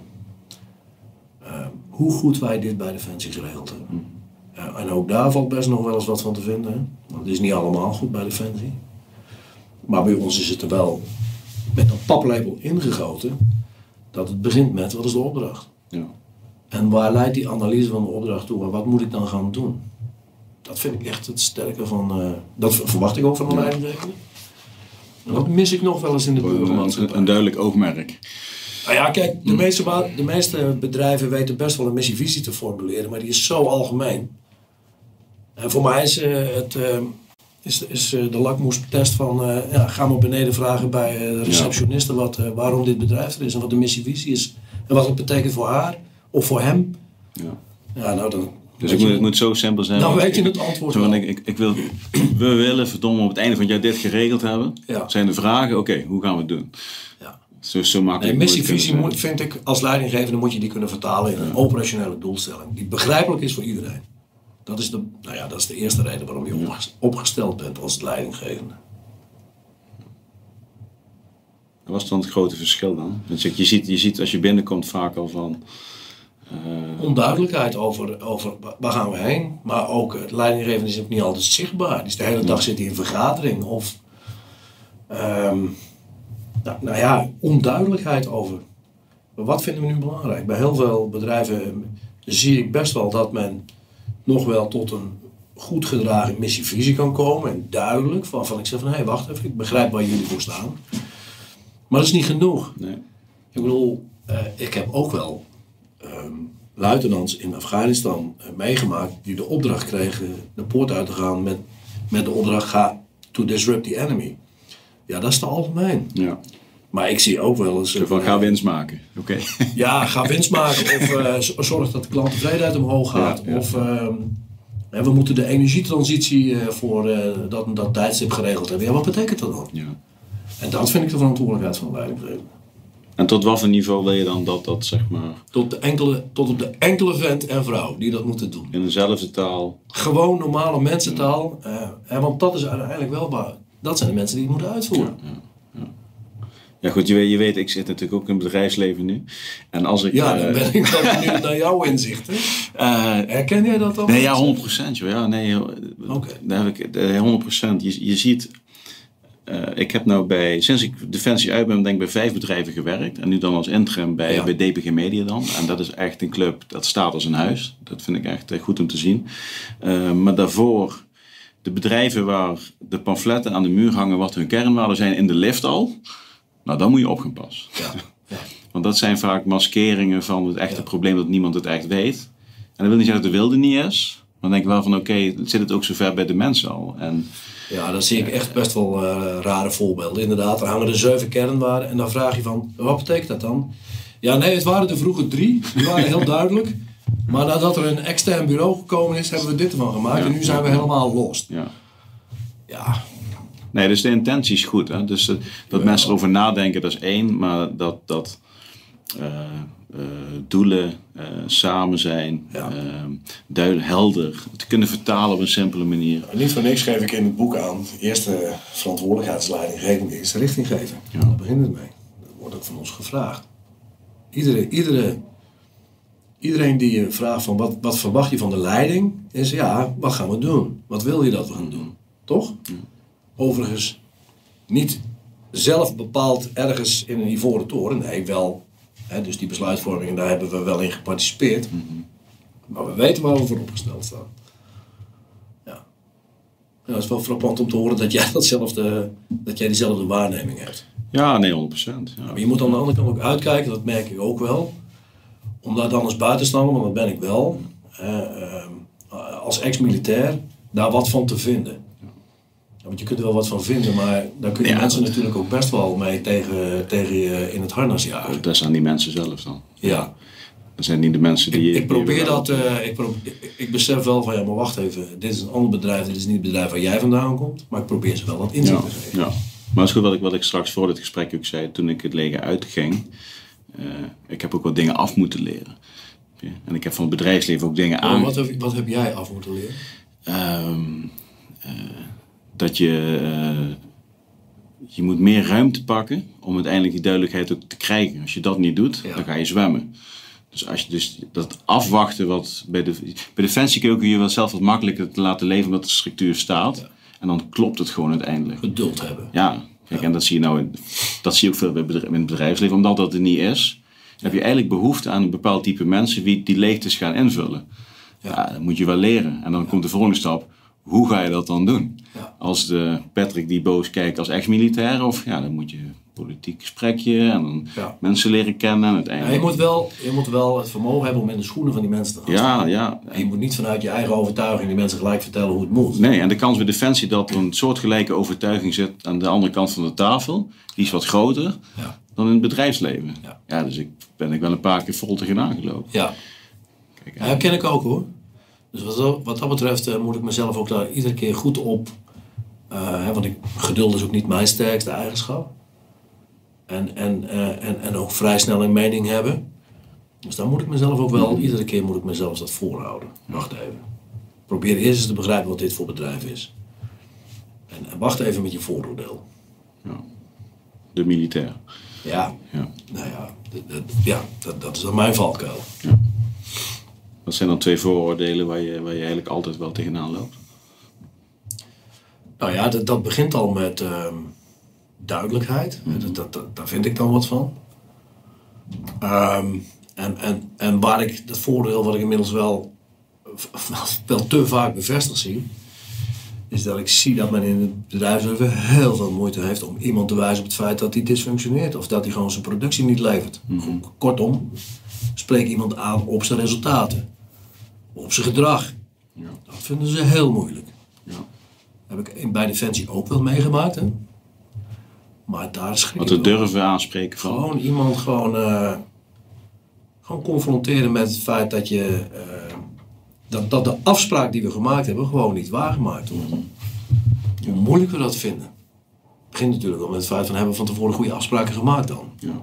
uh, hoe goed wij dit bij Defensie geregeld hebben. Mm. Uh, en ook daar valt best nog wel eens wat van te vinden. Hè? Want het is niet allemaal goed bij Defensie. Maar bij ons is het er wel met een paplepel ingegoten dat het begint met wat is de opdracht. Ja. En waar leidt die analyse van de opdracht toe? En wat moet ik dan gaan doen? Dat vind ik echt het sterke van... Uh, dat verwacht ik ook van een leidinggevende. En dat mis ik nog wel eens in de burgermaatschappij. Een duidelijk oogmerk. Nou ja, kijk, de meeste, de meeste bedrijven weten best wel een missievisie te formuleren, maar die is zo algemeen. En voor mij is, uh, het, uh, is, is uh, de lakmoestest van... Uh, ja, ga maar beneden vragen bij uh, de receptioniste wat, uh, waarom dit bedrijf er is en wat de missievisie is. En wat het betekent voor haar of voor hem. Ja, ja nou dan... Dus ik moet, het moet zo simpel zijn. Dan weet je het antwoord zo, ik, ik, ik wil, we willen verdomme op het einde van het jaar dit geregeld hebben. Ja. Zijn de vragen, oké, okay, hoe gaan we het doen? Ja. Zo, zo makkelijk. Nee, missievisie moet, vind ik, als leidinggevende moet je die kunnen vertalen in een ja. operationele doelstelling. Die begrijpelijk is voor iedereen. Dat is de, nou ja, dat is de eerste reden waarom je ja. opgesteld bent als leidinggevende. Wat was dan het grote verschil dan? Je ziet, je ziet als je binnenkomt vaak al van... Uh... Onduidelijkheid over, over waar gaan we heen. Maar ook het leidinggevende is ook niet altijd zichtbaar. Dus de hele dag zit hij in vergadering. Of um, nou, nou ja, onduidelijkheid over. Maar wat vinden we nu belangrijk? Bij heel veel bedrijven zie ik best wel dat men nog wel tot een goed gedragen missievisie kan komen. En duidelijk, waarvan ik zeg van hé, hey, wacht even, ik begrijp waar jullie voor staan. Maar dat is niet genoeg. Nee. Ik bedoel, uh, ik heb ook wel Um, luitenants in Afghanistan uh, meegemaakt die de opdracht kregen de poort uit te gaan met, met de opdracht ga to disrupt the enemy. Ja, dat is te algemeen. Ja. Maar ik zie ook wel eens... Zo van, uh, ga winst maken. Oké. Okay. Ja, ga winst maken of uh, zorg dat de klanttevredenheid omhoog gaat. Ja, ja. Of uh, we moeten de energietransitie uh, voor uh, dat, dat tijdstip geregeld hebben. Ja, wat betekent dat dan? Ja. En dat vind ik de verantwoordelijkheid van de leidinggevende. En tot wat voor niveau wil je dan dat, dat zeg maar... Tot, de enkele, tot op de enkele vent en vrouw die dat moeten doen. In dezelfde taal. Gewoon normale mensentaal. Ja. Uh, want dat is uiteindelijk wel waar. Dat zijn de mensen die het moeten uitvoeren. Ja, ja, ja. ja goed, je weet, je weet, ik zit natuurlijk ook in het bedrijfsleven nu. En als ik... Ja, dan ben ik dan benieuwd naar jouw inzichten. Uh, Herken jij dat dan? Nee, ja, honderd procent. Joh. Ja, nee, okay. Daar heb ik honderd procent. Je, je ziet... Uh, ik heb nou bij, sinds ik Defensie uit ben, denk ik bij vijf bedrijven gewerkt. En nu dan als interim bij, ja. bij D P G Media dan. En dat is echt een club, dat staat als een huis. Dat vind ik echt goed om te zien. Uh, maar daarvoor de bedrijven waar de pamfletten aan de muur hangen wat hun kernwaarden zijn in de lift al, nou dan moet je op gaan passen. Ja. Ja. Want dat zijn vaak maskeringen van het echte ja. probleem dat niemand het echt weet. En dat wil niet zeggen dat de wilde niet is. Maar dan denk ik wel van oké, okay, zit het ook zover bij de mensen al. En, ja, dan zie ik echt best wel uh, rare voorbeelden. Inderdaad, er hangen er zeven kernwaarden. En dan vraag je van, wat betekent dat dan? Ja, nee, het waren er vroeger drie. Die waren heel duidelijk. Maar nadat er een extern bureau gekomen is, hebben we dit ervan gemaakt. Ja, en nu zijn we helemaal lost. Ja. Ja. Nee, dus de intentie is goed. Hè? Dus uh, dat ja. mensen erover nadenken, dat is één. Maar dat, dat uh, uh, doelen uh, samen zijn, ja. uh, duidelijk, helder, te kunnen vertalen op een simpele manier. En niet voor niks geef ik in het boek aan. De eerste verantwoordelijkheidsleidinggeving is richting geven. Ja. Daar begint het mee. Dat wordt ook van ons gevraagd. Iedere, iedere, iedereen die je vraagt van wat, wat verwacht je van de leiding, is ja, wat gaan we doen? Wat wil je dat we gaan doen? Toch? Ja. Overigens, niet zelf bepaald ergens in een ivoren toren. Nee, wel. Hè, dus die besluitvorming, daar hebben we wel in geparticipeerd. Mm-hmm. Maar we weten waar we voor opgesteld staan. Ja. Ja, het is wel frappant om te horen dat jij, datzelfde, dat jij diezelfde waarneming hebt. Ja, nee, honderd procent. Ja. Maar je moet aan de andere kant ook uitkijken, dat merk ik ook wel. Om daar dan als buitenstaander, want dat ben ik wel, eh, eh, als ex-militair, daar wat van te vinden. Ja, want je kunt er wel wat van vinden, maar daar kun je ja, mensen dat... natuurlijk ook best wel mee tegen, tegen je in het harnas jagen. Dat zijn die mensen zelf dan. Ja. Dat zijn niet de mensen die... Ik, ik probeer die dat, uh, ik, probeer, ik, ik besef wel van, ja, maar wacht even, dit is een ander bedrijf, dit is niet het bedrijf waar jij vandaan komt, maar ik probeer ze wel wat inzicht te geven. Ja. Maar dat is goed wat ik, wat ik straks voor dit gesprek ook zei, toen ik het leger uitging. Uh, ik heb ook wat dingen af moeten leren. Okay? En ik heb van het bedrijfsleven ook dingen oh, aan... Wat heb, wat heb jij af moeten leren? Um, uh, dat je... Uh, je moet meer ruimte pakken om uiteindelijk die duidelijkheid ook te krijgen. Als je dat niet doet, ja. dan ga je zwemmen. Dus als je dus dat afwachten wat bij de... Bij Defensie kun je ook je wel zelf wat makkelijker te laten leven omdat de structuur staat. Ja. En dan klopt het gewoon uiteindelijk. Geduld hebben. Ja, kijk, ja. en dat zie je nou, dat zie je ook veel bij bedrijf, in het bedrijfsleven. Omdat dat er niet is, heb je eigenlijk behoefte aan een bepaald type mensen die die leegtes gaan invullen. Ja. Ja, dat moet je wel leren. En dan ja. komt de volgende stap. Hoe ga je dat dan doen? Ja. Als de Patrick die boos kijkt als ex-militair, of ja, dan moet je een politiek gesprekje en dan ja. mensen leren kennen. En uiteindelijk... ja, je, moet wel, je moet wel het vermogen hebben om in de schoenen van die mensen te gaan staan. Ja, ja. En je moet niet vanuit je eigen overtuiging die mensen gelijk vertellen hoe het moet. Nee, en de kans bij Defensie dat er een soortgelijke overtuiging zit aan de andere kant van de tafel, die is wat groter ja. dan in het bedrijfsleven. Ja. ja, dus ik ben ik wel een paar keer vol tegenaan gelopen. Ja, Kijk, ja, dat ken ik ook hoor. Dus wat dat, wat dat betreft uh, moet ik mezelf ook daar iedere keer goed op... Uh, hè, want ik, geduld is ook niet mijn sterkste eigenschap. En, en, uh, en, en ook vrij snel een mening hebben. Dus daar moet ik mezelf ook wel... Iedere keer moet ik mezelf dat voorhouden. Wacht even. Probeer eerst eens te begrijpen wat dit voor bedrijf is. En, en wacht even met je vooroordeel. Ja. De militair. Ja. ja. Nou ja, dat, dat, ja dat, dat is dan mijn valkuil. Ja. Wat zijn dan twee vooroordelen waar je, waar je eigenlijk altijd wel tegenaan loopt? Nou ja, dat, dat begint al met uh, duidelijkheid. Mm-hmm. Dat, dat, dat, daar vind ik dan wat van. Um, en, en, en waar ik dat voordeel wat ik inmiddels wel, wel te vaak bevestigd zie, is dat ik zie dat men in het bedrijfsleven heel veel moeite heeft om iemand te wijzen op het feit dat hij dysfunctioneert. Of dat hij gewoon zijn productie niet levert. Mm-hmm. Kortom, spreek iemand aan op zijn resultaten. Op zijn gedrag. Ja. Dat vinden ze heel moeilijk. Ja. Dat heb ik bij Defensie ook wel meegemaakt. Hè? Maar daar schrik Wat we durven aanspreken van. Gewoon iemand gewoon, uh, gewoon confronteren met het feit dat je uh, dat, dat de afspraak die we gemaakt hebben gewoon niet waargemaakt wordt. Mm-hmm. Hoe moeilijk we dat vinden. Het begint natuurlijk al met het feit van hebben we van tevoren goede afspraken gemaakt dan. Ja.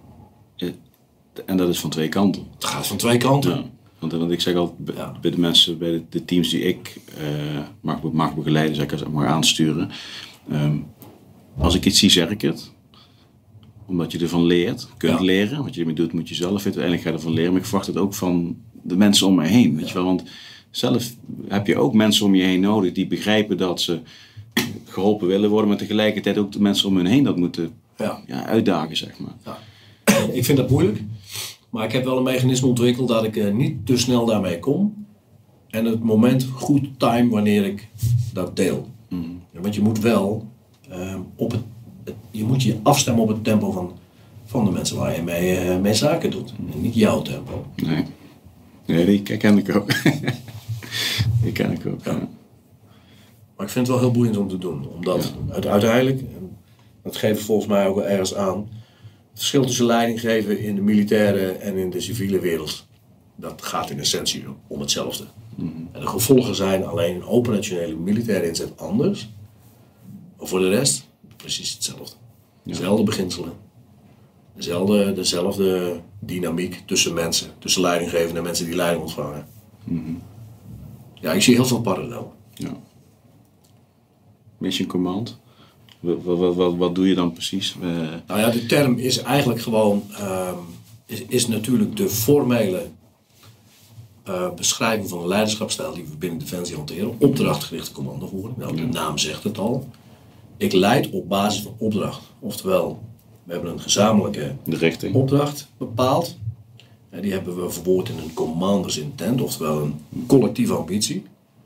En dat is van twee kanten. Het gaat van twee kanten. Ja. Want, want ik zeg altijd ja. bij de mensen, bij de, de teams die ik uh, mag, mag begeleiden, zeg ik, als ik mag aansturen. Um, als ik iets zie, zeg ik het. Omdat je ervan leert, kunt ja. leren. Wat je ermee doet, moet je zelf weten. Uiteindelijk ga je ervan leren. Maar ik verwacht het ook van de mensen om me heen. Weet ja. je wel? Want zelf heb je ook mensen om je heen nodig die begrijpen dat ze geholpen willen worden. Maar tegelijkertijd ook de mensen om hen heen dat moeten ja. Ja, uitdagen, zeg maar. Ja. Ik vind dat moeilijk. Maar ik heb wel een mechanisme ontwikkeld dat ik uh, niet te snel daarmee kom. en het moment goed time wanneer ik dat deel. Mm. Ja, want je moet wel uh, op het, het, je moet je afstemmen op het tempo van, van de mensen waar je mee, uh, mee zaken doet. En niet jouw tempo. Nee, nee die ken ik ook. die ken ik ook, ja. Ja. Maar ik vind het wel heel boeiend om te doen. Omdat ja. uiteindelijk, en dat geeft volgens mij ook wel ergens aan, het verschil tussen leiding geven in de militaire en in de civiele wereld, dat gaat in essentie om hetzelfde. Mm-hmm. En de gevolgen zijn alleen een operationele militaire inzet anders. Maar voor de rest, precies hetzelfde. Ja. Dezelfde beginselen. Dezelfde, dezelfde dynamiek tussen mensen. Tussen leidinggevenden en mensen die leiding ontvangen. Mm-hmm. Ja, ik zie heel veel parallel. Ja. Mission Command. Wat, wat, wat, wat doe je dan precies? Uh... Nou ja, de term is eigenlijk gewoon... Um, is, is natuurlijk de formele uh, beschrijving van de leiderschapsstijl die we binnen Defensie hanteren. Opdrachtgerichte commandovoering. Nou, de ja. naam zegt het al. Ik leid op basis van opdracht. Oftewel, we hebben een gezamenlijke de richting. Opdracht bepaald. En die hebben we verwoord in een commander's intent. Oftewel een collectieve ambitie.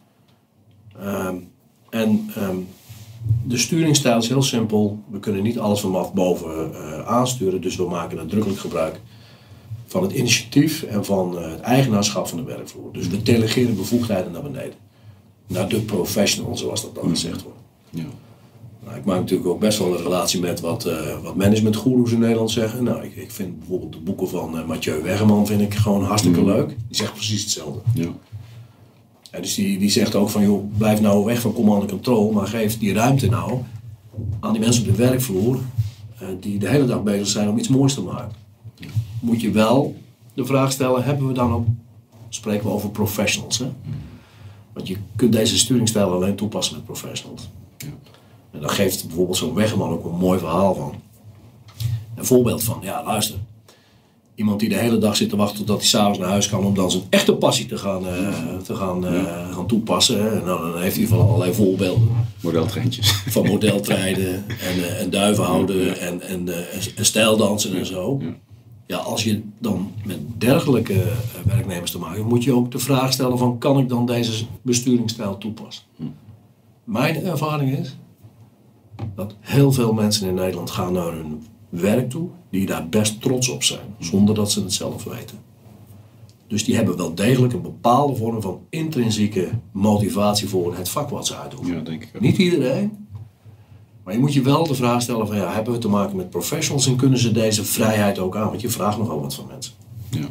Um, en... Um, De sturingsstijl is heel simpel. We kunnen niet alles vanaf boven uh, aansturen. Dus we maken nadrukkelijk gebruik van het initiatief en van uh, het eigenaarschap van de werkvloer. Dus we delegeren bevoegdheden naar beneden. Naar de professional, zoals dat dan gezegd wordt. Ja. Nou, ik maak natuurlijk ook best wel een relatie met wat, uh, wat managementgoeroes in Nederland zeggen. Nou, ik, ik vind bijvoorbeeld de boeken van uh, Mathieu Weggeman vind ik gewoon hartstikke mm. leuk. Die zegt precies hetzelfde. Ja. Ja, dus die, die zegt ook van, joh, blijf nou weg van command and control, maar geef die ruimte nou aan die mensen op de werkvloer uh, die de hele dag bezig zijn om iets moois te maken. Ja. Moet je wel de vraag stellen, hebben we dan ook, spreken we over professionals, hè? Want je kunt deze sturingsstijl alleen toepassen met professionals. Ja. En dan geeft bijvoorbeeld zo'n Weggeman ook een mooi verhaal van. Een voorbeeld van, ja luister, iemand die de hele dag zit te wachten totdat hij s'avonds naar huis kan om dan zijn echte passie te gaan, uh, te gaan, uh, ja. gaan toepassen. En dan, dan heeft hij van allerlei voorbeelden. Modeltreintjes. Van modeltreinen en, uh, en duiven houden ja. en, en, uh, en, en stijldansen ja. en zo. Ja. Ja, als je dan met dergelijke uh, werknemers te maken hebt, moet je ook de vraag stellen van, kan ik dan deze besturingsstijl toepassen? Hm. Mijn ervaring is dat heel veel mensen in Nederland gaan naar hun werk toe, die daar best trots op zijn, zonder dat ze het zelf weten. Dus die hebben wel degelijk een bepaalde vorm van intrinsieke motivatie voor het vak wat ze uitoefenen. Ja, denk ik ook. Niet iedereen, maar je moet je wel de vraag stellen van, ja, hebben we te maken met professionals en kunnen ze deze vrijheid ook aan? Want je vraagt nogal wat van mensen. Ja.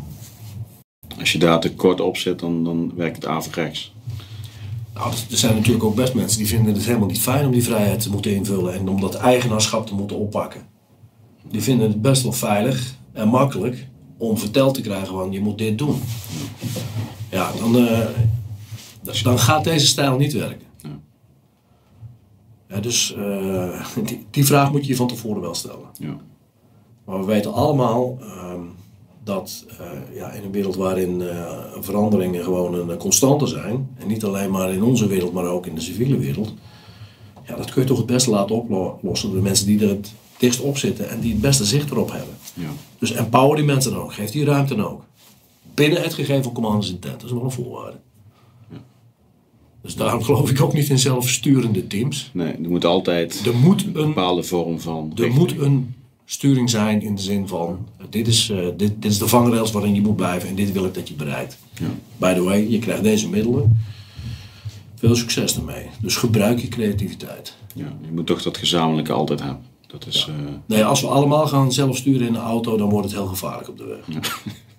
Als je daar te kort op zit, dan, dan werkt het averechts. Nou, er zijn natuurlijk ook best mensen die vinden het helemaal niet fijn om die vrijheid te moeten invullen en om dat eigenaarschap te moeten oppakken. Die vinden het best wel veilig en makkelijk om verteld te krijgen van, je moet dit doen. Ja, dan, uh, dan gaat deze stijl niet werken. Ja, dus uh, die, die vraag moet je je van tevoren wel stellen. Ja. Maar we weten allemaal uh, dat uh, ja, in een wereld waarin uh, veranderingen gewoon een constante zijn, en niet alleen maar in onze wereld, maar ook in de civiele wereld, ja, dat kun je toch het beste laten oplossen door de mensen die er het dichtst op zitten en die het beste zicht erop hebben. Ja. Dus empower die mensen dan ook, geef die ruimte dan ook. Binnen het gegeven commanders intent, dat is wel een voorwaarde. Ja. Dus daarom geloof ik ook niet in zelfsturende teams. Nee, er moet altijd er moet een bepaalde vorm van Er richting. moet een sturing zijn in de zin van, dit is, uh, dit, dit is de vangrails waarin je moet blijven en dit wil ik dat je bereikt. Ja. By the way, je krijgt deze middelen. Veel succes ermee. Dus gebruik je creativiteit. Ja, je moet toch dat gezamenlijke altijd hebben. Dat is, ja. uh... Nee, als we allemaal gaan zelf sturen in de auto, dan wordt het heel gevaarlijk op de weg. Ja,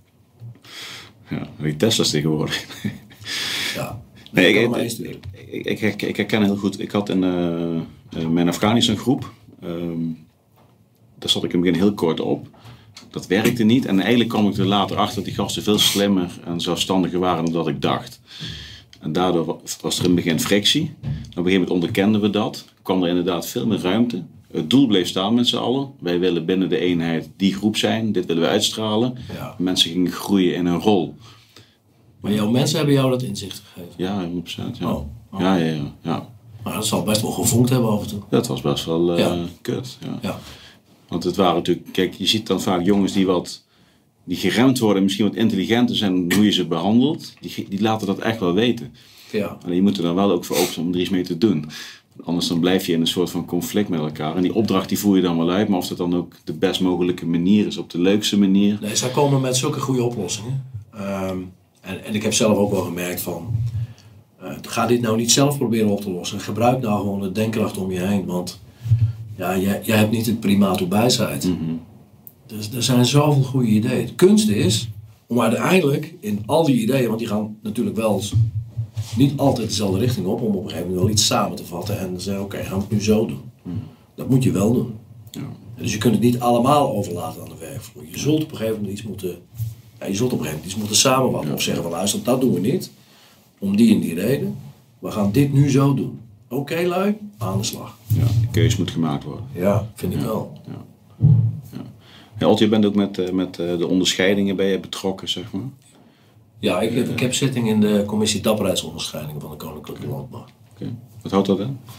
ja die Tesla's tegenwoordig. Ja, nee, ik, ik, ik, ik, ik herken heel goed. Ik had in uh, uh, mijn Afghanistan groep, um, daar zat ik in het begin heel kort op. Dat werkte niet en eigenlijk kwam ik er later achter dat die gasten veel slimmer en zelfstandiger waren dan dat ik dacht. En daardoor was er in het begin frictie. Op een gegeven moment onderkenden we dat. Kwam er inderdaad veel meer ruimte. Het doel bleef staan met z'n allen. Wij willen binnen de eenheid die groep zijn. Dit willen we uitstralen. Ja. Mensen gingen groeien in hun rol. Maar jouw mensen hebben jou dat inzicht gegeven? Ja, honderd procent. Ja. Oh, oh. Ja, ja, ja, ja. Maar dat zal best wel gevoeld hebben af en toe. Dat was best wel uh, ja. kut. Ja. Ja. Want het waren natuurlijk... Kijk, je ziet dan vaak jongens die wat die geremd worden, misschien wat intelligenter zijn in hoe je ze behandelt, die, die laten dat echt wel weten. Ja. Alleen je moet er dan wel ook voor open zijn om er iets mee te doen. Anders dan blijf je in een soort van conflict met elkaar. En die opdracht die voer je dan wel uit, maar of dat dan ook de best mogelijke manier is, op de leukste manier. Nee, zij komen met zulke goede oplossingen. Um, en, en ik heb zelf ook wel gemerkt van, uh, ga dit nou niet zelf proberen op te lossen. Gebruik nou gewoon de denkkracht om je heen, want ja, jij, jij hebt niet het primaat op wijsheid. Mm-hmm. Dus er zijn zoveel goede ideeën. De kunst is om uiteindelijk in al die ideeën, want die gaan natuurlijk wel niet altijd dezelfde richting op, om op een gegeven moment wel iets samen te vatten en te zeggen, oké, okay, gaan we het nu zo doen. Mm. Dat moet je wel doen. Ja. Dus je kunt het niet allemaal overlaten aan de werkvloer. Je zult op een gegeven moment iets moeten, ja, je zult op een gegeven moment iets moeten samenvatten. Ja. Of zeggen van luister, dat doen we niet. Om die en die reden. We gaan dit nu zo doen. Oké okay, lui, aan de slag. Ja, de keuze moet gemaakt worden. Ja, vind ik ja. wel. Ja. Ja. Ja, Alt, je bent ook met, met de onderscheidingen bij je betrokken, zeg maar. Ja, ik heb, ik heb zitting in de commissie dapperheidsonderscheidingen van de Koninklijke Landmacht. Okay. Wat houdt dat in?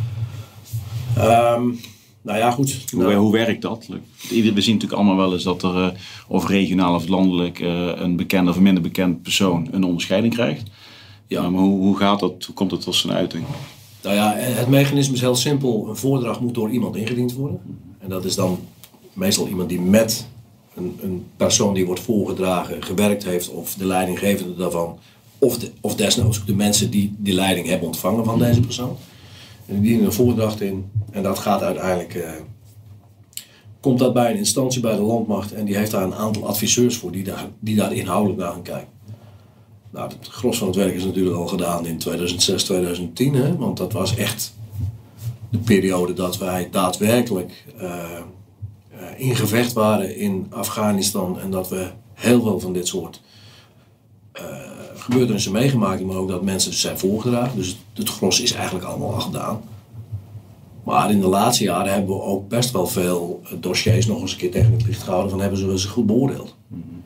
Um, nou ja, goed. Hoe, nou, hoe werkt dat? We zien natuurlijk allemaal wel eens dat er uh, of regionaal of landelijk uh, een bekende of minder bekend persoon een onderscheiding krijgt. Ja. Uh, maar hoe, hoe gaat dat? Hoe komt het tot zijn uiting? Nou ja, het mechanisme is heel simpel. Een voordracht moet door iemand ingediend worden. En dat is dan meestal iemand die met een, een persoon die wordt voorgedragen gewerkt heeft, of de leidinggevende daarvan, of, de, of desnoods ook de mensen die die leiding hebben ontvangen van deze persoon. En die dienen een voordracht in en dat gaat uiteindelijk, uh, komt dat bij een instantie bij de landmacht en die heeft daar een aantal adviseurs voor die daar, die daar inhoudelijk naar gaan kijken. Nou, het gros van het werk is natuurlijk al gedaan in tweeduizend zes, tweeduizend tien, hè, want dat was echt de periode dat wij daadwerkelijk uh, uh, in gevecht waren in Afghanistan en dat we heel veel van dit soort uh, gebeurtenissen meegemaakt, maar ook dat mensen dus zijn voorgedragen. Dus het gros is eigenlijk allemaal al gedaan. Maar in de laatste jaren hebben we ook best wel veel dossiers nog eens een keer tegen het licht gehouden van hebben ze ze goed beoordeeld.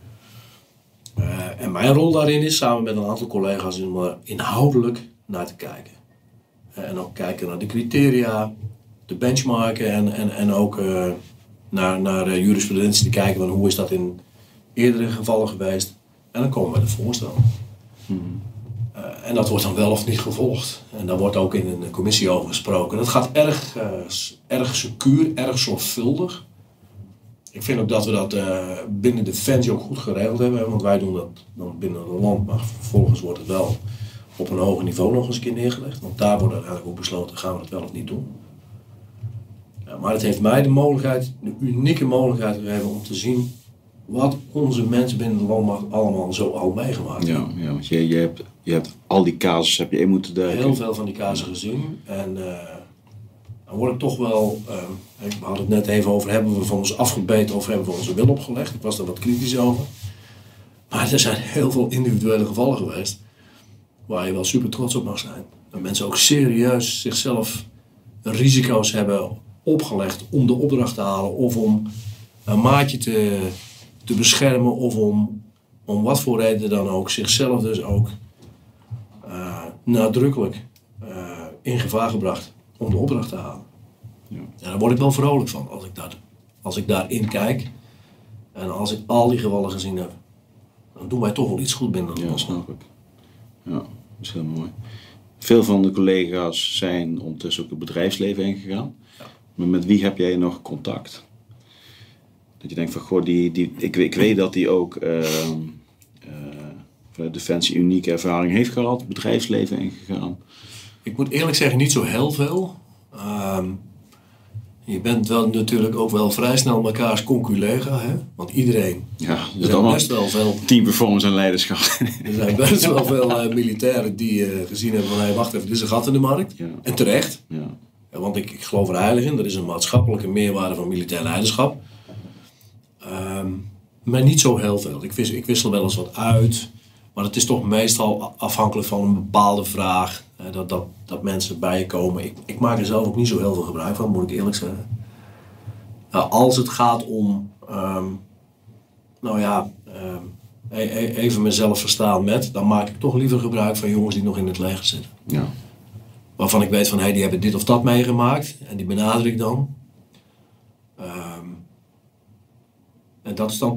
Uh, en mijn rol daarin is samen met een aantal collega's om er inhoudelijk naar te kijken. Uh, en ook kijken naar de criteria, de benchmarken en, en, en ook uh, naar, naar uh, jurisprudentie te kijken van hoe is dat in eerdere gevallen geweest. En dan komen we met een voorstel. Mm-hmm. Uh, en dat wordt dan wel of niet gevolgd. En daar wordt ook in een commissie over gesproken. Dat gaat erg, uh, erg secuur, erg zorgvuldig. Ik vind ook dat we dat uh, binnen Defensie ook goed geregeld hebben. Want wij doen dat dan binnen het land. Maar vervolgens wordt het wel op een hoger niveau nog eens een keer neergelegd. Want daar wordt uiteindelijk ook besloten, gaan we het wel of niet doen. Ja, maar het heeft mij de mogelijkheid, de unieke mogelijkheid gegeven om te zien wat onze mensen binnen de landmacht allemaal zo al meegemaakt hebben. Ja, ja, want je, je, hebt, je hebt al die casus heb je in moeten duiken. Heel veel van die casus gezien. En uh, dan word ik toch wel, uh, we hadden het net even over, hebben we van ons afgebeten of hebben we onze wil opgelegd? Ik was daar wat kritisch over. Maar er zijn heel veel individuele gevallen geweest waar je wel super trots op mag zijn. Dat mensen ook serieus zichzelf risico's hebben opgelegd om de opdracht te halen of om een maatje te, te beschermen of om, om wat voor reden dan ook zichzelf dus ook uh, nadrukkelijk uh, in gevaar gebracht om de opdracht te halen. Ja. En daar word ik wel vrolijk van als ik, daar, als ik daarin kijk en als ik al die gevallen gezien heb. Dan doen wij toch wel iets goed binnen de Ja, snap ik. Ja, dat is heel mooi. Veel van de collega's zijn ondertussen ook het bedrijfsleven ingegaan. Ja. Maar met wie heb jij nog contact? Dat je denkt van, goh, die, die, ik, ik weet dat die ook uh, uh, vanuit Defensie unieke ervaring heeft gehad, het bedrijfsleven ingegaan. Ik moet eerlijk zeggen, niet zo heel veel. Um, je bent wel natuurlijk ook wel vrij snel mekaars conculega, hè? Want iedereen. Ja, er zijn best wel veel team performance en leiderschap. Er zijn best wel veel uh, militairen die uh, gezien hebben van, hey, wacht even, dit is een gat in de markt. Ja. En terecht. Ja. Ja, want ik, ik geloof er heilig in, er is een maatschappelijke meerwaarde van militair leiderschap. Um, maar niet zo heel veel. Ik wissel, ik wissel wel eens wat uit. Maar het is toch meestal afhankelijk van een bepaalde vraag. Hè, dat, dat, dat mensen bij je komen. Ik, ik maak er zelf ook niet zo heel veel gebruik van, moet ik eerlijk zeggen. Nou, als het gaat om... Um, nou ja... Um, even mezelf verstaan met... dan maak ik toch liever gebruik van jongens die nog in het leger zitten. Ja. Waarvan ik weet van... Hey, die hebben dit of dat meegemaakt. En die benader ik dan. Um, en dat is dan toch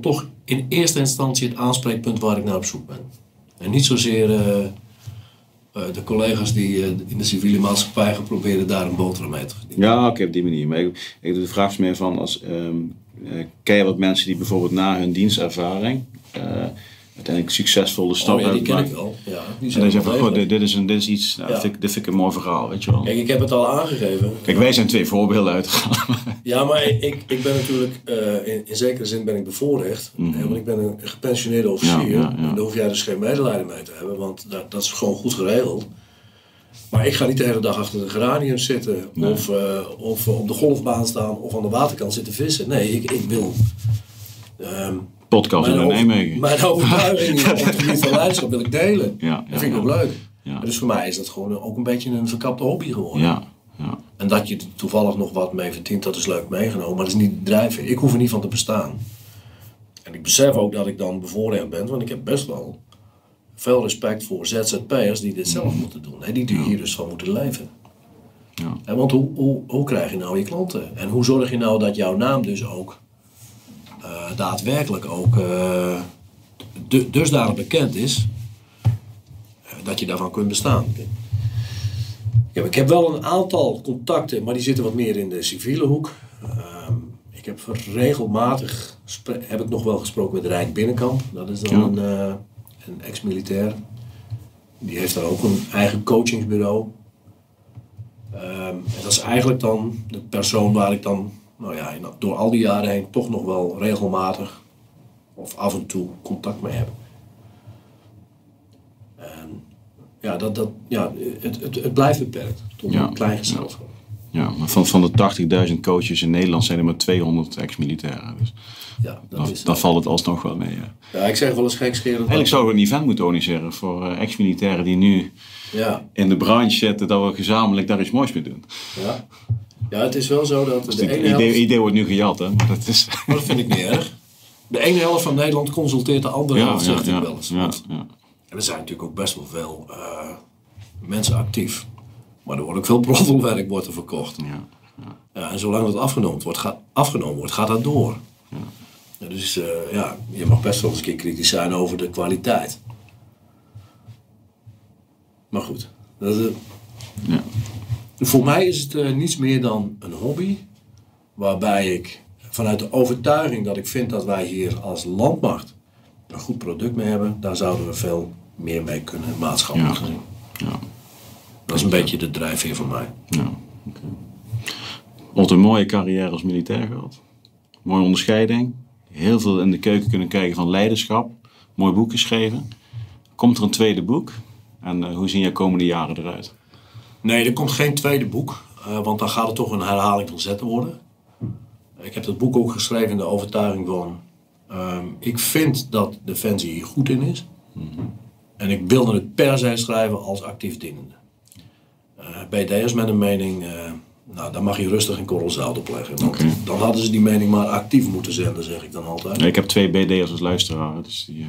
in eerste instantie het aanspreekpunt waar ik naar op zoek ben. En niet zozeer uh, uh, de collega's die uh, in de civiele maatschappij gaan proberen daar een boterham mee te verdienen. Ja, oké, okay, op die manier. Maar ik, ik doe de vraag meer van, als, um, uh, ken je wat mensen die bijvoorbeeld na hun dienstervaring uh, uiteindelijk succesvolle stap oh, ja, die hebben ken gemaakt. ik wel. Ja, die en zijn dan zeg je van, wel dit, dit, is een, dit is iets, nou, ja. dit, dit vind ik een mooi verhaal, weet je wel. Kijk, ik heb het al aangegeven. Kijk, wij zijn twee voorbeelden uitgegaan. Ja, maar ik, ik ben natuurlijk, uh, in, in zekere zin ben ik bevoorrecht. Mm-hmm. Want ik ben een gepensioneerde officier. Ja, ja, ja. En daar hoef jij dus geen medelijden mee te hebben, want dat, dat is gewoon goed geregeld. Maar ik ga niet de hele dag achter de geranium zitten. Nee. Of, uh, of op de golfbaan staan of aan de waterkant zitten vissen. Nee, ik, ik wil... Um, podcast in Nijmegen. Mijn overtuiging op het gebied van leiderschap wil ik delen. Ja, ja, dat vind ik ja. ook leuk. Ja. Dus voor mij is dat gewoon ook een beetje een verkapte hobby geworden. Ja, ja. En dat je er toevallig nog wat mee verdient, dat is leuk meegenomen. Maar dat is niet de drijfveer. Ik hoef er niet van te bestaan. En ik besef ook dat ik dan bevoorrecht ben. Want ik heb best wel veel respect voor Z Z P'ers die dit zelf mm. moeten doen. Hè, die hier ja. dus van moeten leven. Ja. En want hoe, hoe, hoe krijg je nou je klanten? En hoe zorg je nou dat jouw naam dus ook... Uh, daadwerkelijk ook uh, de, dusdanig bekend is uh, dat je daarvan kunt bestaan. Ik heb, ik heb wel een aantal contacten, maar die zitten wat meer in de civiele hoek. Uh, ik heb regelmatig heb ik nog wel gesproken met Rijk Binnenkamp. Dat is dan ja. een, uh, een ex-militair. Die heeft daar ook een eigen coachingsbureau. Um, en dat is eigenlijk dan de persoon waar ik dan... nou ja, door al die jaren heen toch nog wel regelmatig of af en toe contact mee hebben. En ja, dat, dat, ja het, het, het blijft beperkt tot ja. een klein gezelschap. Ja, maar van, van de tachtigduizend coaches in Nederland zijn er maar tweehonderd ex-militairen. Dus ja, dat dan, is dan valt het alsnog wel mee. Ja, ja ik zeg wel eens gekscherend. Eigenlijk zouden we een event moeten organiseren voor uh, ex-militairen die nu ja. in de branche zitten, dat we gezamenlijk daar iets moois mee doen. Ja. Ja, het is wel zo dat dus de ene idee, helft... idee wordt nu gejat, hè? Maar dat, is... maar dat vind ik niet erg. De ene helft van Nederland consulteert de andere ja, helft, zegt ja, hij ja, wel eens. Ja, ja. En er zijn natuurlijk ook best wel veel uh, mensen actief. Maar er wordt ook veel broddelwerk wordt er verkocht. Ja, ja. Ja, en zolang dat afgenomen wordt, gaat, afgenomen wordt, gaat dat door. Ja. Ja, dus uh, ja, je mag best wel eens een keer kritisch zijn over de kwaliteit. Maar goed, dat is... Uh, ja. Voor mij is het uh, niets meer dan een hobby, waarbij ik vanuit de overtuiging dat ik vind dat wij hier als landmacht een goed product mee hebben, daar zouden we veel meer mee kunnen, maatschappelijk gezien. Ja. Ja. Dat is een beetje de drijfveer van mij. Ja. Okay. Wat een mooie carrière als militair gehad. Mooie onderscheiding. Heel veel in de keuken kunnen kijken van leiderschap. Mooi boek geschreven. Komt er een tweede boek? En uh, hoe zien jouw komende jaren eruit? Nee, er komt geen tweede boek, uh, want dan gaat het toch een herhaling van zetten worden. Ik heb dat boek ook geschreven in de overtuiging van... Um, ik vind dat Defensie hier goed in is. Mm-hmm. En ik wilde het per se schrijven als actief dienende. Uh, B D'ers met een mening, uh, nou, daar mag je rustig een korrel zout op leggen. Want okay. Dan hadden ze die mening maar actief moeten zenden, zeg ik dan altijd. Nee, ik heb twee B D'ers als luisteraar. Dus die, uh...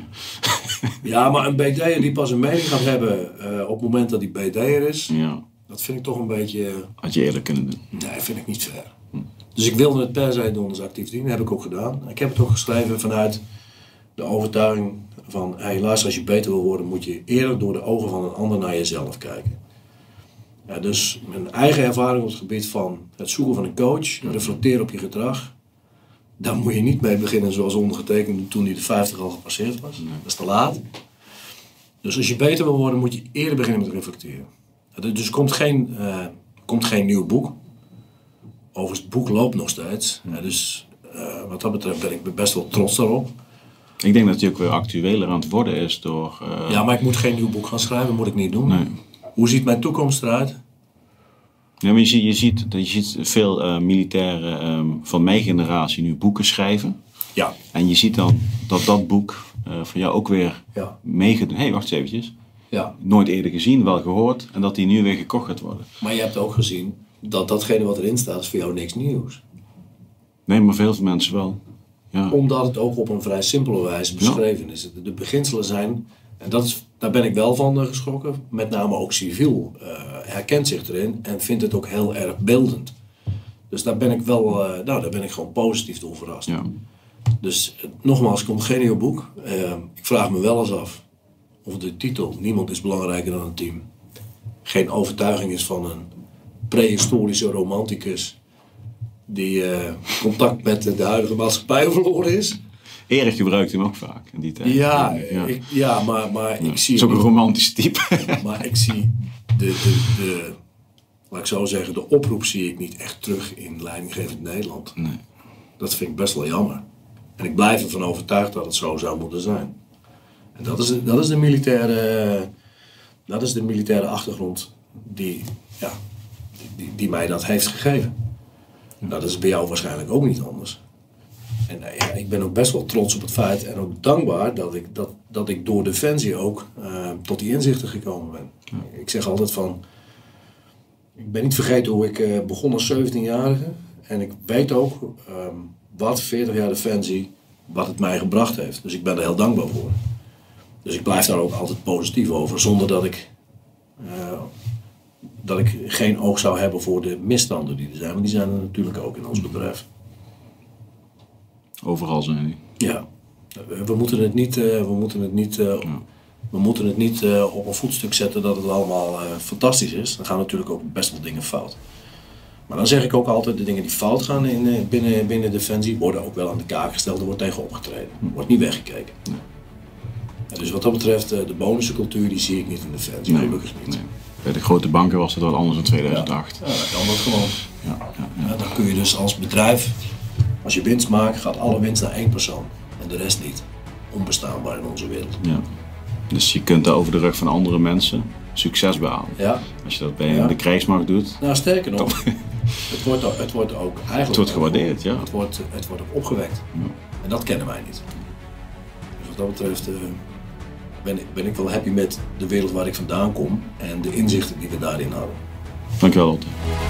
ja, maar een B D'er die pas een mening gaat hebben uh, op het moment dat die B D'er is... Ja. Dat vind ik toch een beetje... Had je eerlijk kunnen doen? Nee, vind ik niet fair. Hm. Dus ik wilde het per se doen als actief dienen. Dat heb ik ook gedaan. Ik heb het ook geschreven vanuit de overtuiging van... Hey, luister, als je beter wil worden, moet je eerder door de ogen van een ander naar jezelf kijken. Ja, dus mijn eigen ervaring op het gebied van het zoeken van een coach, hm. reflecteren op je gedrag... Daar moet je niet mee beginnen zoals ondergetekend toen hij de vijftig al gepasseerd was. Nee. Dat is te laat. Dus als je beter wil worden, moet je eerder beginnen met reflecteren. Dus er komt geen, uh, komt geen nieuw boek. Overigens, het boek loopt nog steeds. Ja, dus uh, wat dat betreft ben ik best wel trots daarop. Ik denk dat hij ook weer actueler aan het worden is door... Uh... Ja, maar ik moet geen nieuw boek gaan schrijven. Dat moet ik niet doen. Nee. Hoe ziet mijn toekomst eruit? Ja, maar je ziet, je ziet, je ziet veel uh, militairen um, van mijn generatie nu boeken schrijven. Ja. En je ziet dan dat dat boek uh, van jou ook weer ja. meegedoen. Hé, hey, wacht eens eventjes. Ja. Nooit eerder gezien, wel gehoord. En dat die nu weer gekocht gaat worden. Maar je hebt ook gezien dat datgene wat erin staat is voor jou niks nieuws. Nee, maar veel mensen wel. Ja. Omdat het ook op een vrij simpele wijze beschreven ja. is. De beginselen zijn, en dat is, daar ben ik wel van uh, geschrokken, met name ook civiel, uh, herkent zich erin en vindt het ook heel erg beeldend. Dus daar ben ik wel, uh, nou daar ben ik gewoon positief door verrast. Ja. Dus nogmaals, er komt geen nieuw boek. Uh, ik vraag me wel eens af of de titel Niemand is belangrijker dan een team geen overtuiging is van een prehistorische romanticus die uh, contact met de huidige maatschappij verloren is. Erik gebruikt hem ook vaak in die tijd. Ja, ja. Ik, ja maar, maar ja. ik zie... Het is ook een romantisch type. Maar ik zie de, de, de, laat ik zo zeggen, de oproep zie ik niet echt terug in leidinggevend Nederland. Nee. Dat vind ik best wel jammer. En ik blijf ervan overtuigd dat het zo zou moeten zijn. En dat is, dat is de militaire, dat is de militaire achtergrond die, ja, die, die mij dat heeft gegeven. Nou, dat is bij jou waarschijnlijk ook niet anders. En ja, ik ben ook best wel trots op het feit en ook dankbaar dat ik, dat, dat ik door Defensie ook uh, tot die inzichten gekomen ben. Ja. Ik zeg altijd van, ik ben niet vergeten hoe ik uh, begon als zeventienjarige. En ik weet ook um, wat veertig jaar Defensie, wat het mij gebracht heeft. Dus ik ben er heel dankbaar voor. Dus ik blijf daar ook altijd positief over, zonder dat ik, uh, dat ik geen oog zou hebben voor de misstanden die er zijn. Want die zijn er natuurlijk ook in ons bedrijf. Overal zijn die. Ja, we moeten het niet, uh, we moeten het niet, uh, ja. we moeten het niet uh, op een voetstuk zetten dat het allemaal uh, fantastisch is. Dan gaan natuurlijk ook best wel dingen fout. Maar dan zeg ik ook altijd, de dingen die fout gaan in, uh, binnen, binnen Defensie worden ook wel aan de kaak gesteld. Er wordt tegen opgetreden. Er wordt niet weggekeken. Ja. Ja, dus wat dat betreft, uh, de bonuscultuur die zie ik niet in Defensie, nee, gelukkig niet. Nee. Bij de grote banken was het wel anders in tweeduizend acht. Ja, ja dan kan dat gewoon. Ja, ja, ja. Ja, dan kun je dus als bedrijf, als je winst maakt, gaat alle winst naar één persoon. En de rest niet. Onbestaanbaar in onze wereld. Ja. Dus je kunt daar over de rug van andere mensen succes behalen. Ja. Als je dat bij ja. de krijgsmacht doet. Nou, sterker nog, het wordt, het wordt ook eigenlijk... Het wordt gewaardeerd, ja. Het wordt, het wordt ook opgewekt. Ja. En dat kennen wij niet. Dus wat dat betreft uh, ben, ik, ben ik wel happy met de wereld waar ik vandaan kom. En de inzichten die we daarin hadden. Dankjewel, Otto.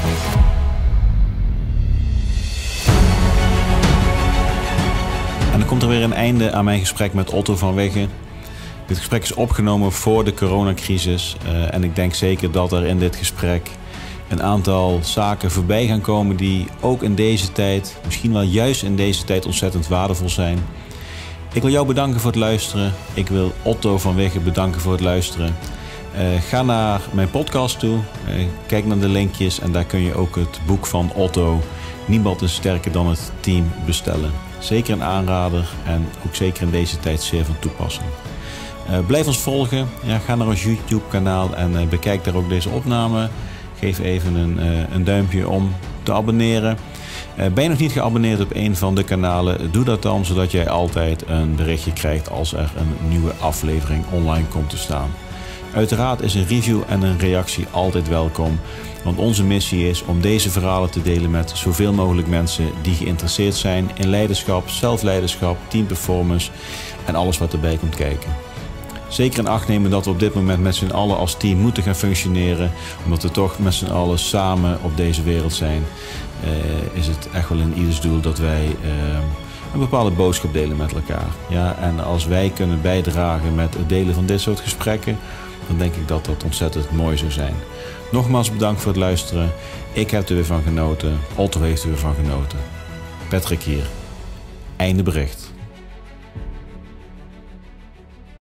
En dan komt er weer een einde aan mijn gesprek met Otto van Wigge. Dit gesprek is opgenomen voor de coronacrisis. Uh, en ik denk zeker dat er in dit gesprek een aantal zaken voorbij gaan komen die ook in deze tijd, misschien wel juist in deze tijd, ontzettend waardevol zijn. Ik wil jou bedanken voor het luisteren. Ik wil Otto van Wigge bedanken voor het luisteren. Uh, ga naar mijn podcast toe. Uh, kijk naar de linkjes en daar kun je ook het boek van Otto, Niemand is sterker dan het team, bestellen. Zeker een aanrader en ook zeker in deze tijd zeer van toepassing. Uh, blijf ons volgen. Ja, ga naar ons YouTube kanaal en uh, bekijk daar ook deze opname. Geef even een, uh, een duimpje om te abonneren. Uh, ben je nog niet geabonneerd op een van de kanalen? Doe dat dan, zodat jij altijd een berichtje krijgt als er een nieuwe aflevering online komt te staan. Uiteraard is een review en een reactie altijd welkom. Want onze missie is om deze verhalen te delen met zoveel mogelijk mensen die geïnteresseerd zijn in leiderschap, zelfleiderschap, teamperformance en alles wat erbij komt kijken. Zeker in acht nemen dat we op dit moment met z'n allen als team moeten gaan functioneren. Omdat we toch met z'n allen samen op deze wereld zijn. Uh, is het echt wel in ieders doel dat wij uh, een bepaalde boodschap delen met elkaar. Ja, en als wij kunnen bijdragen met het delen van dit soort gesprekken, dan denk ik dat dat ontzettend mooi zou zijn. Nogmaals bedankt voor het luisteren. Ik heb er weer van genoten. Otto heeft er weer van genoten. Patrick hier. Einde bericht.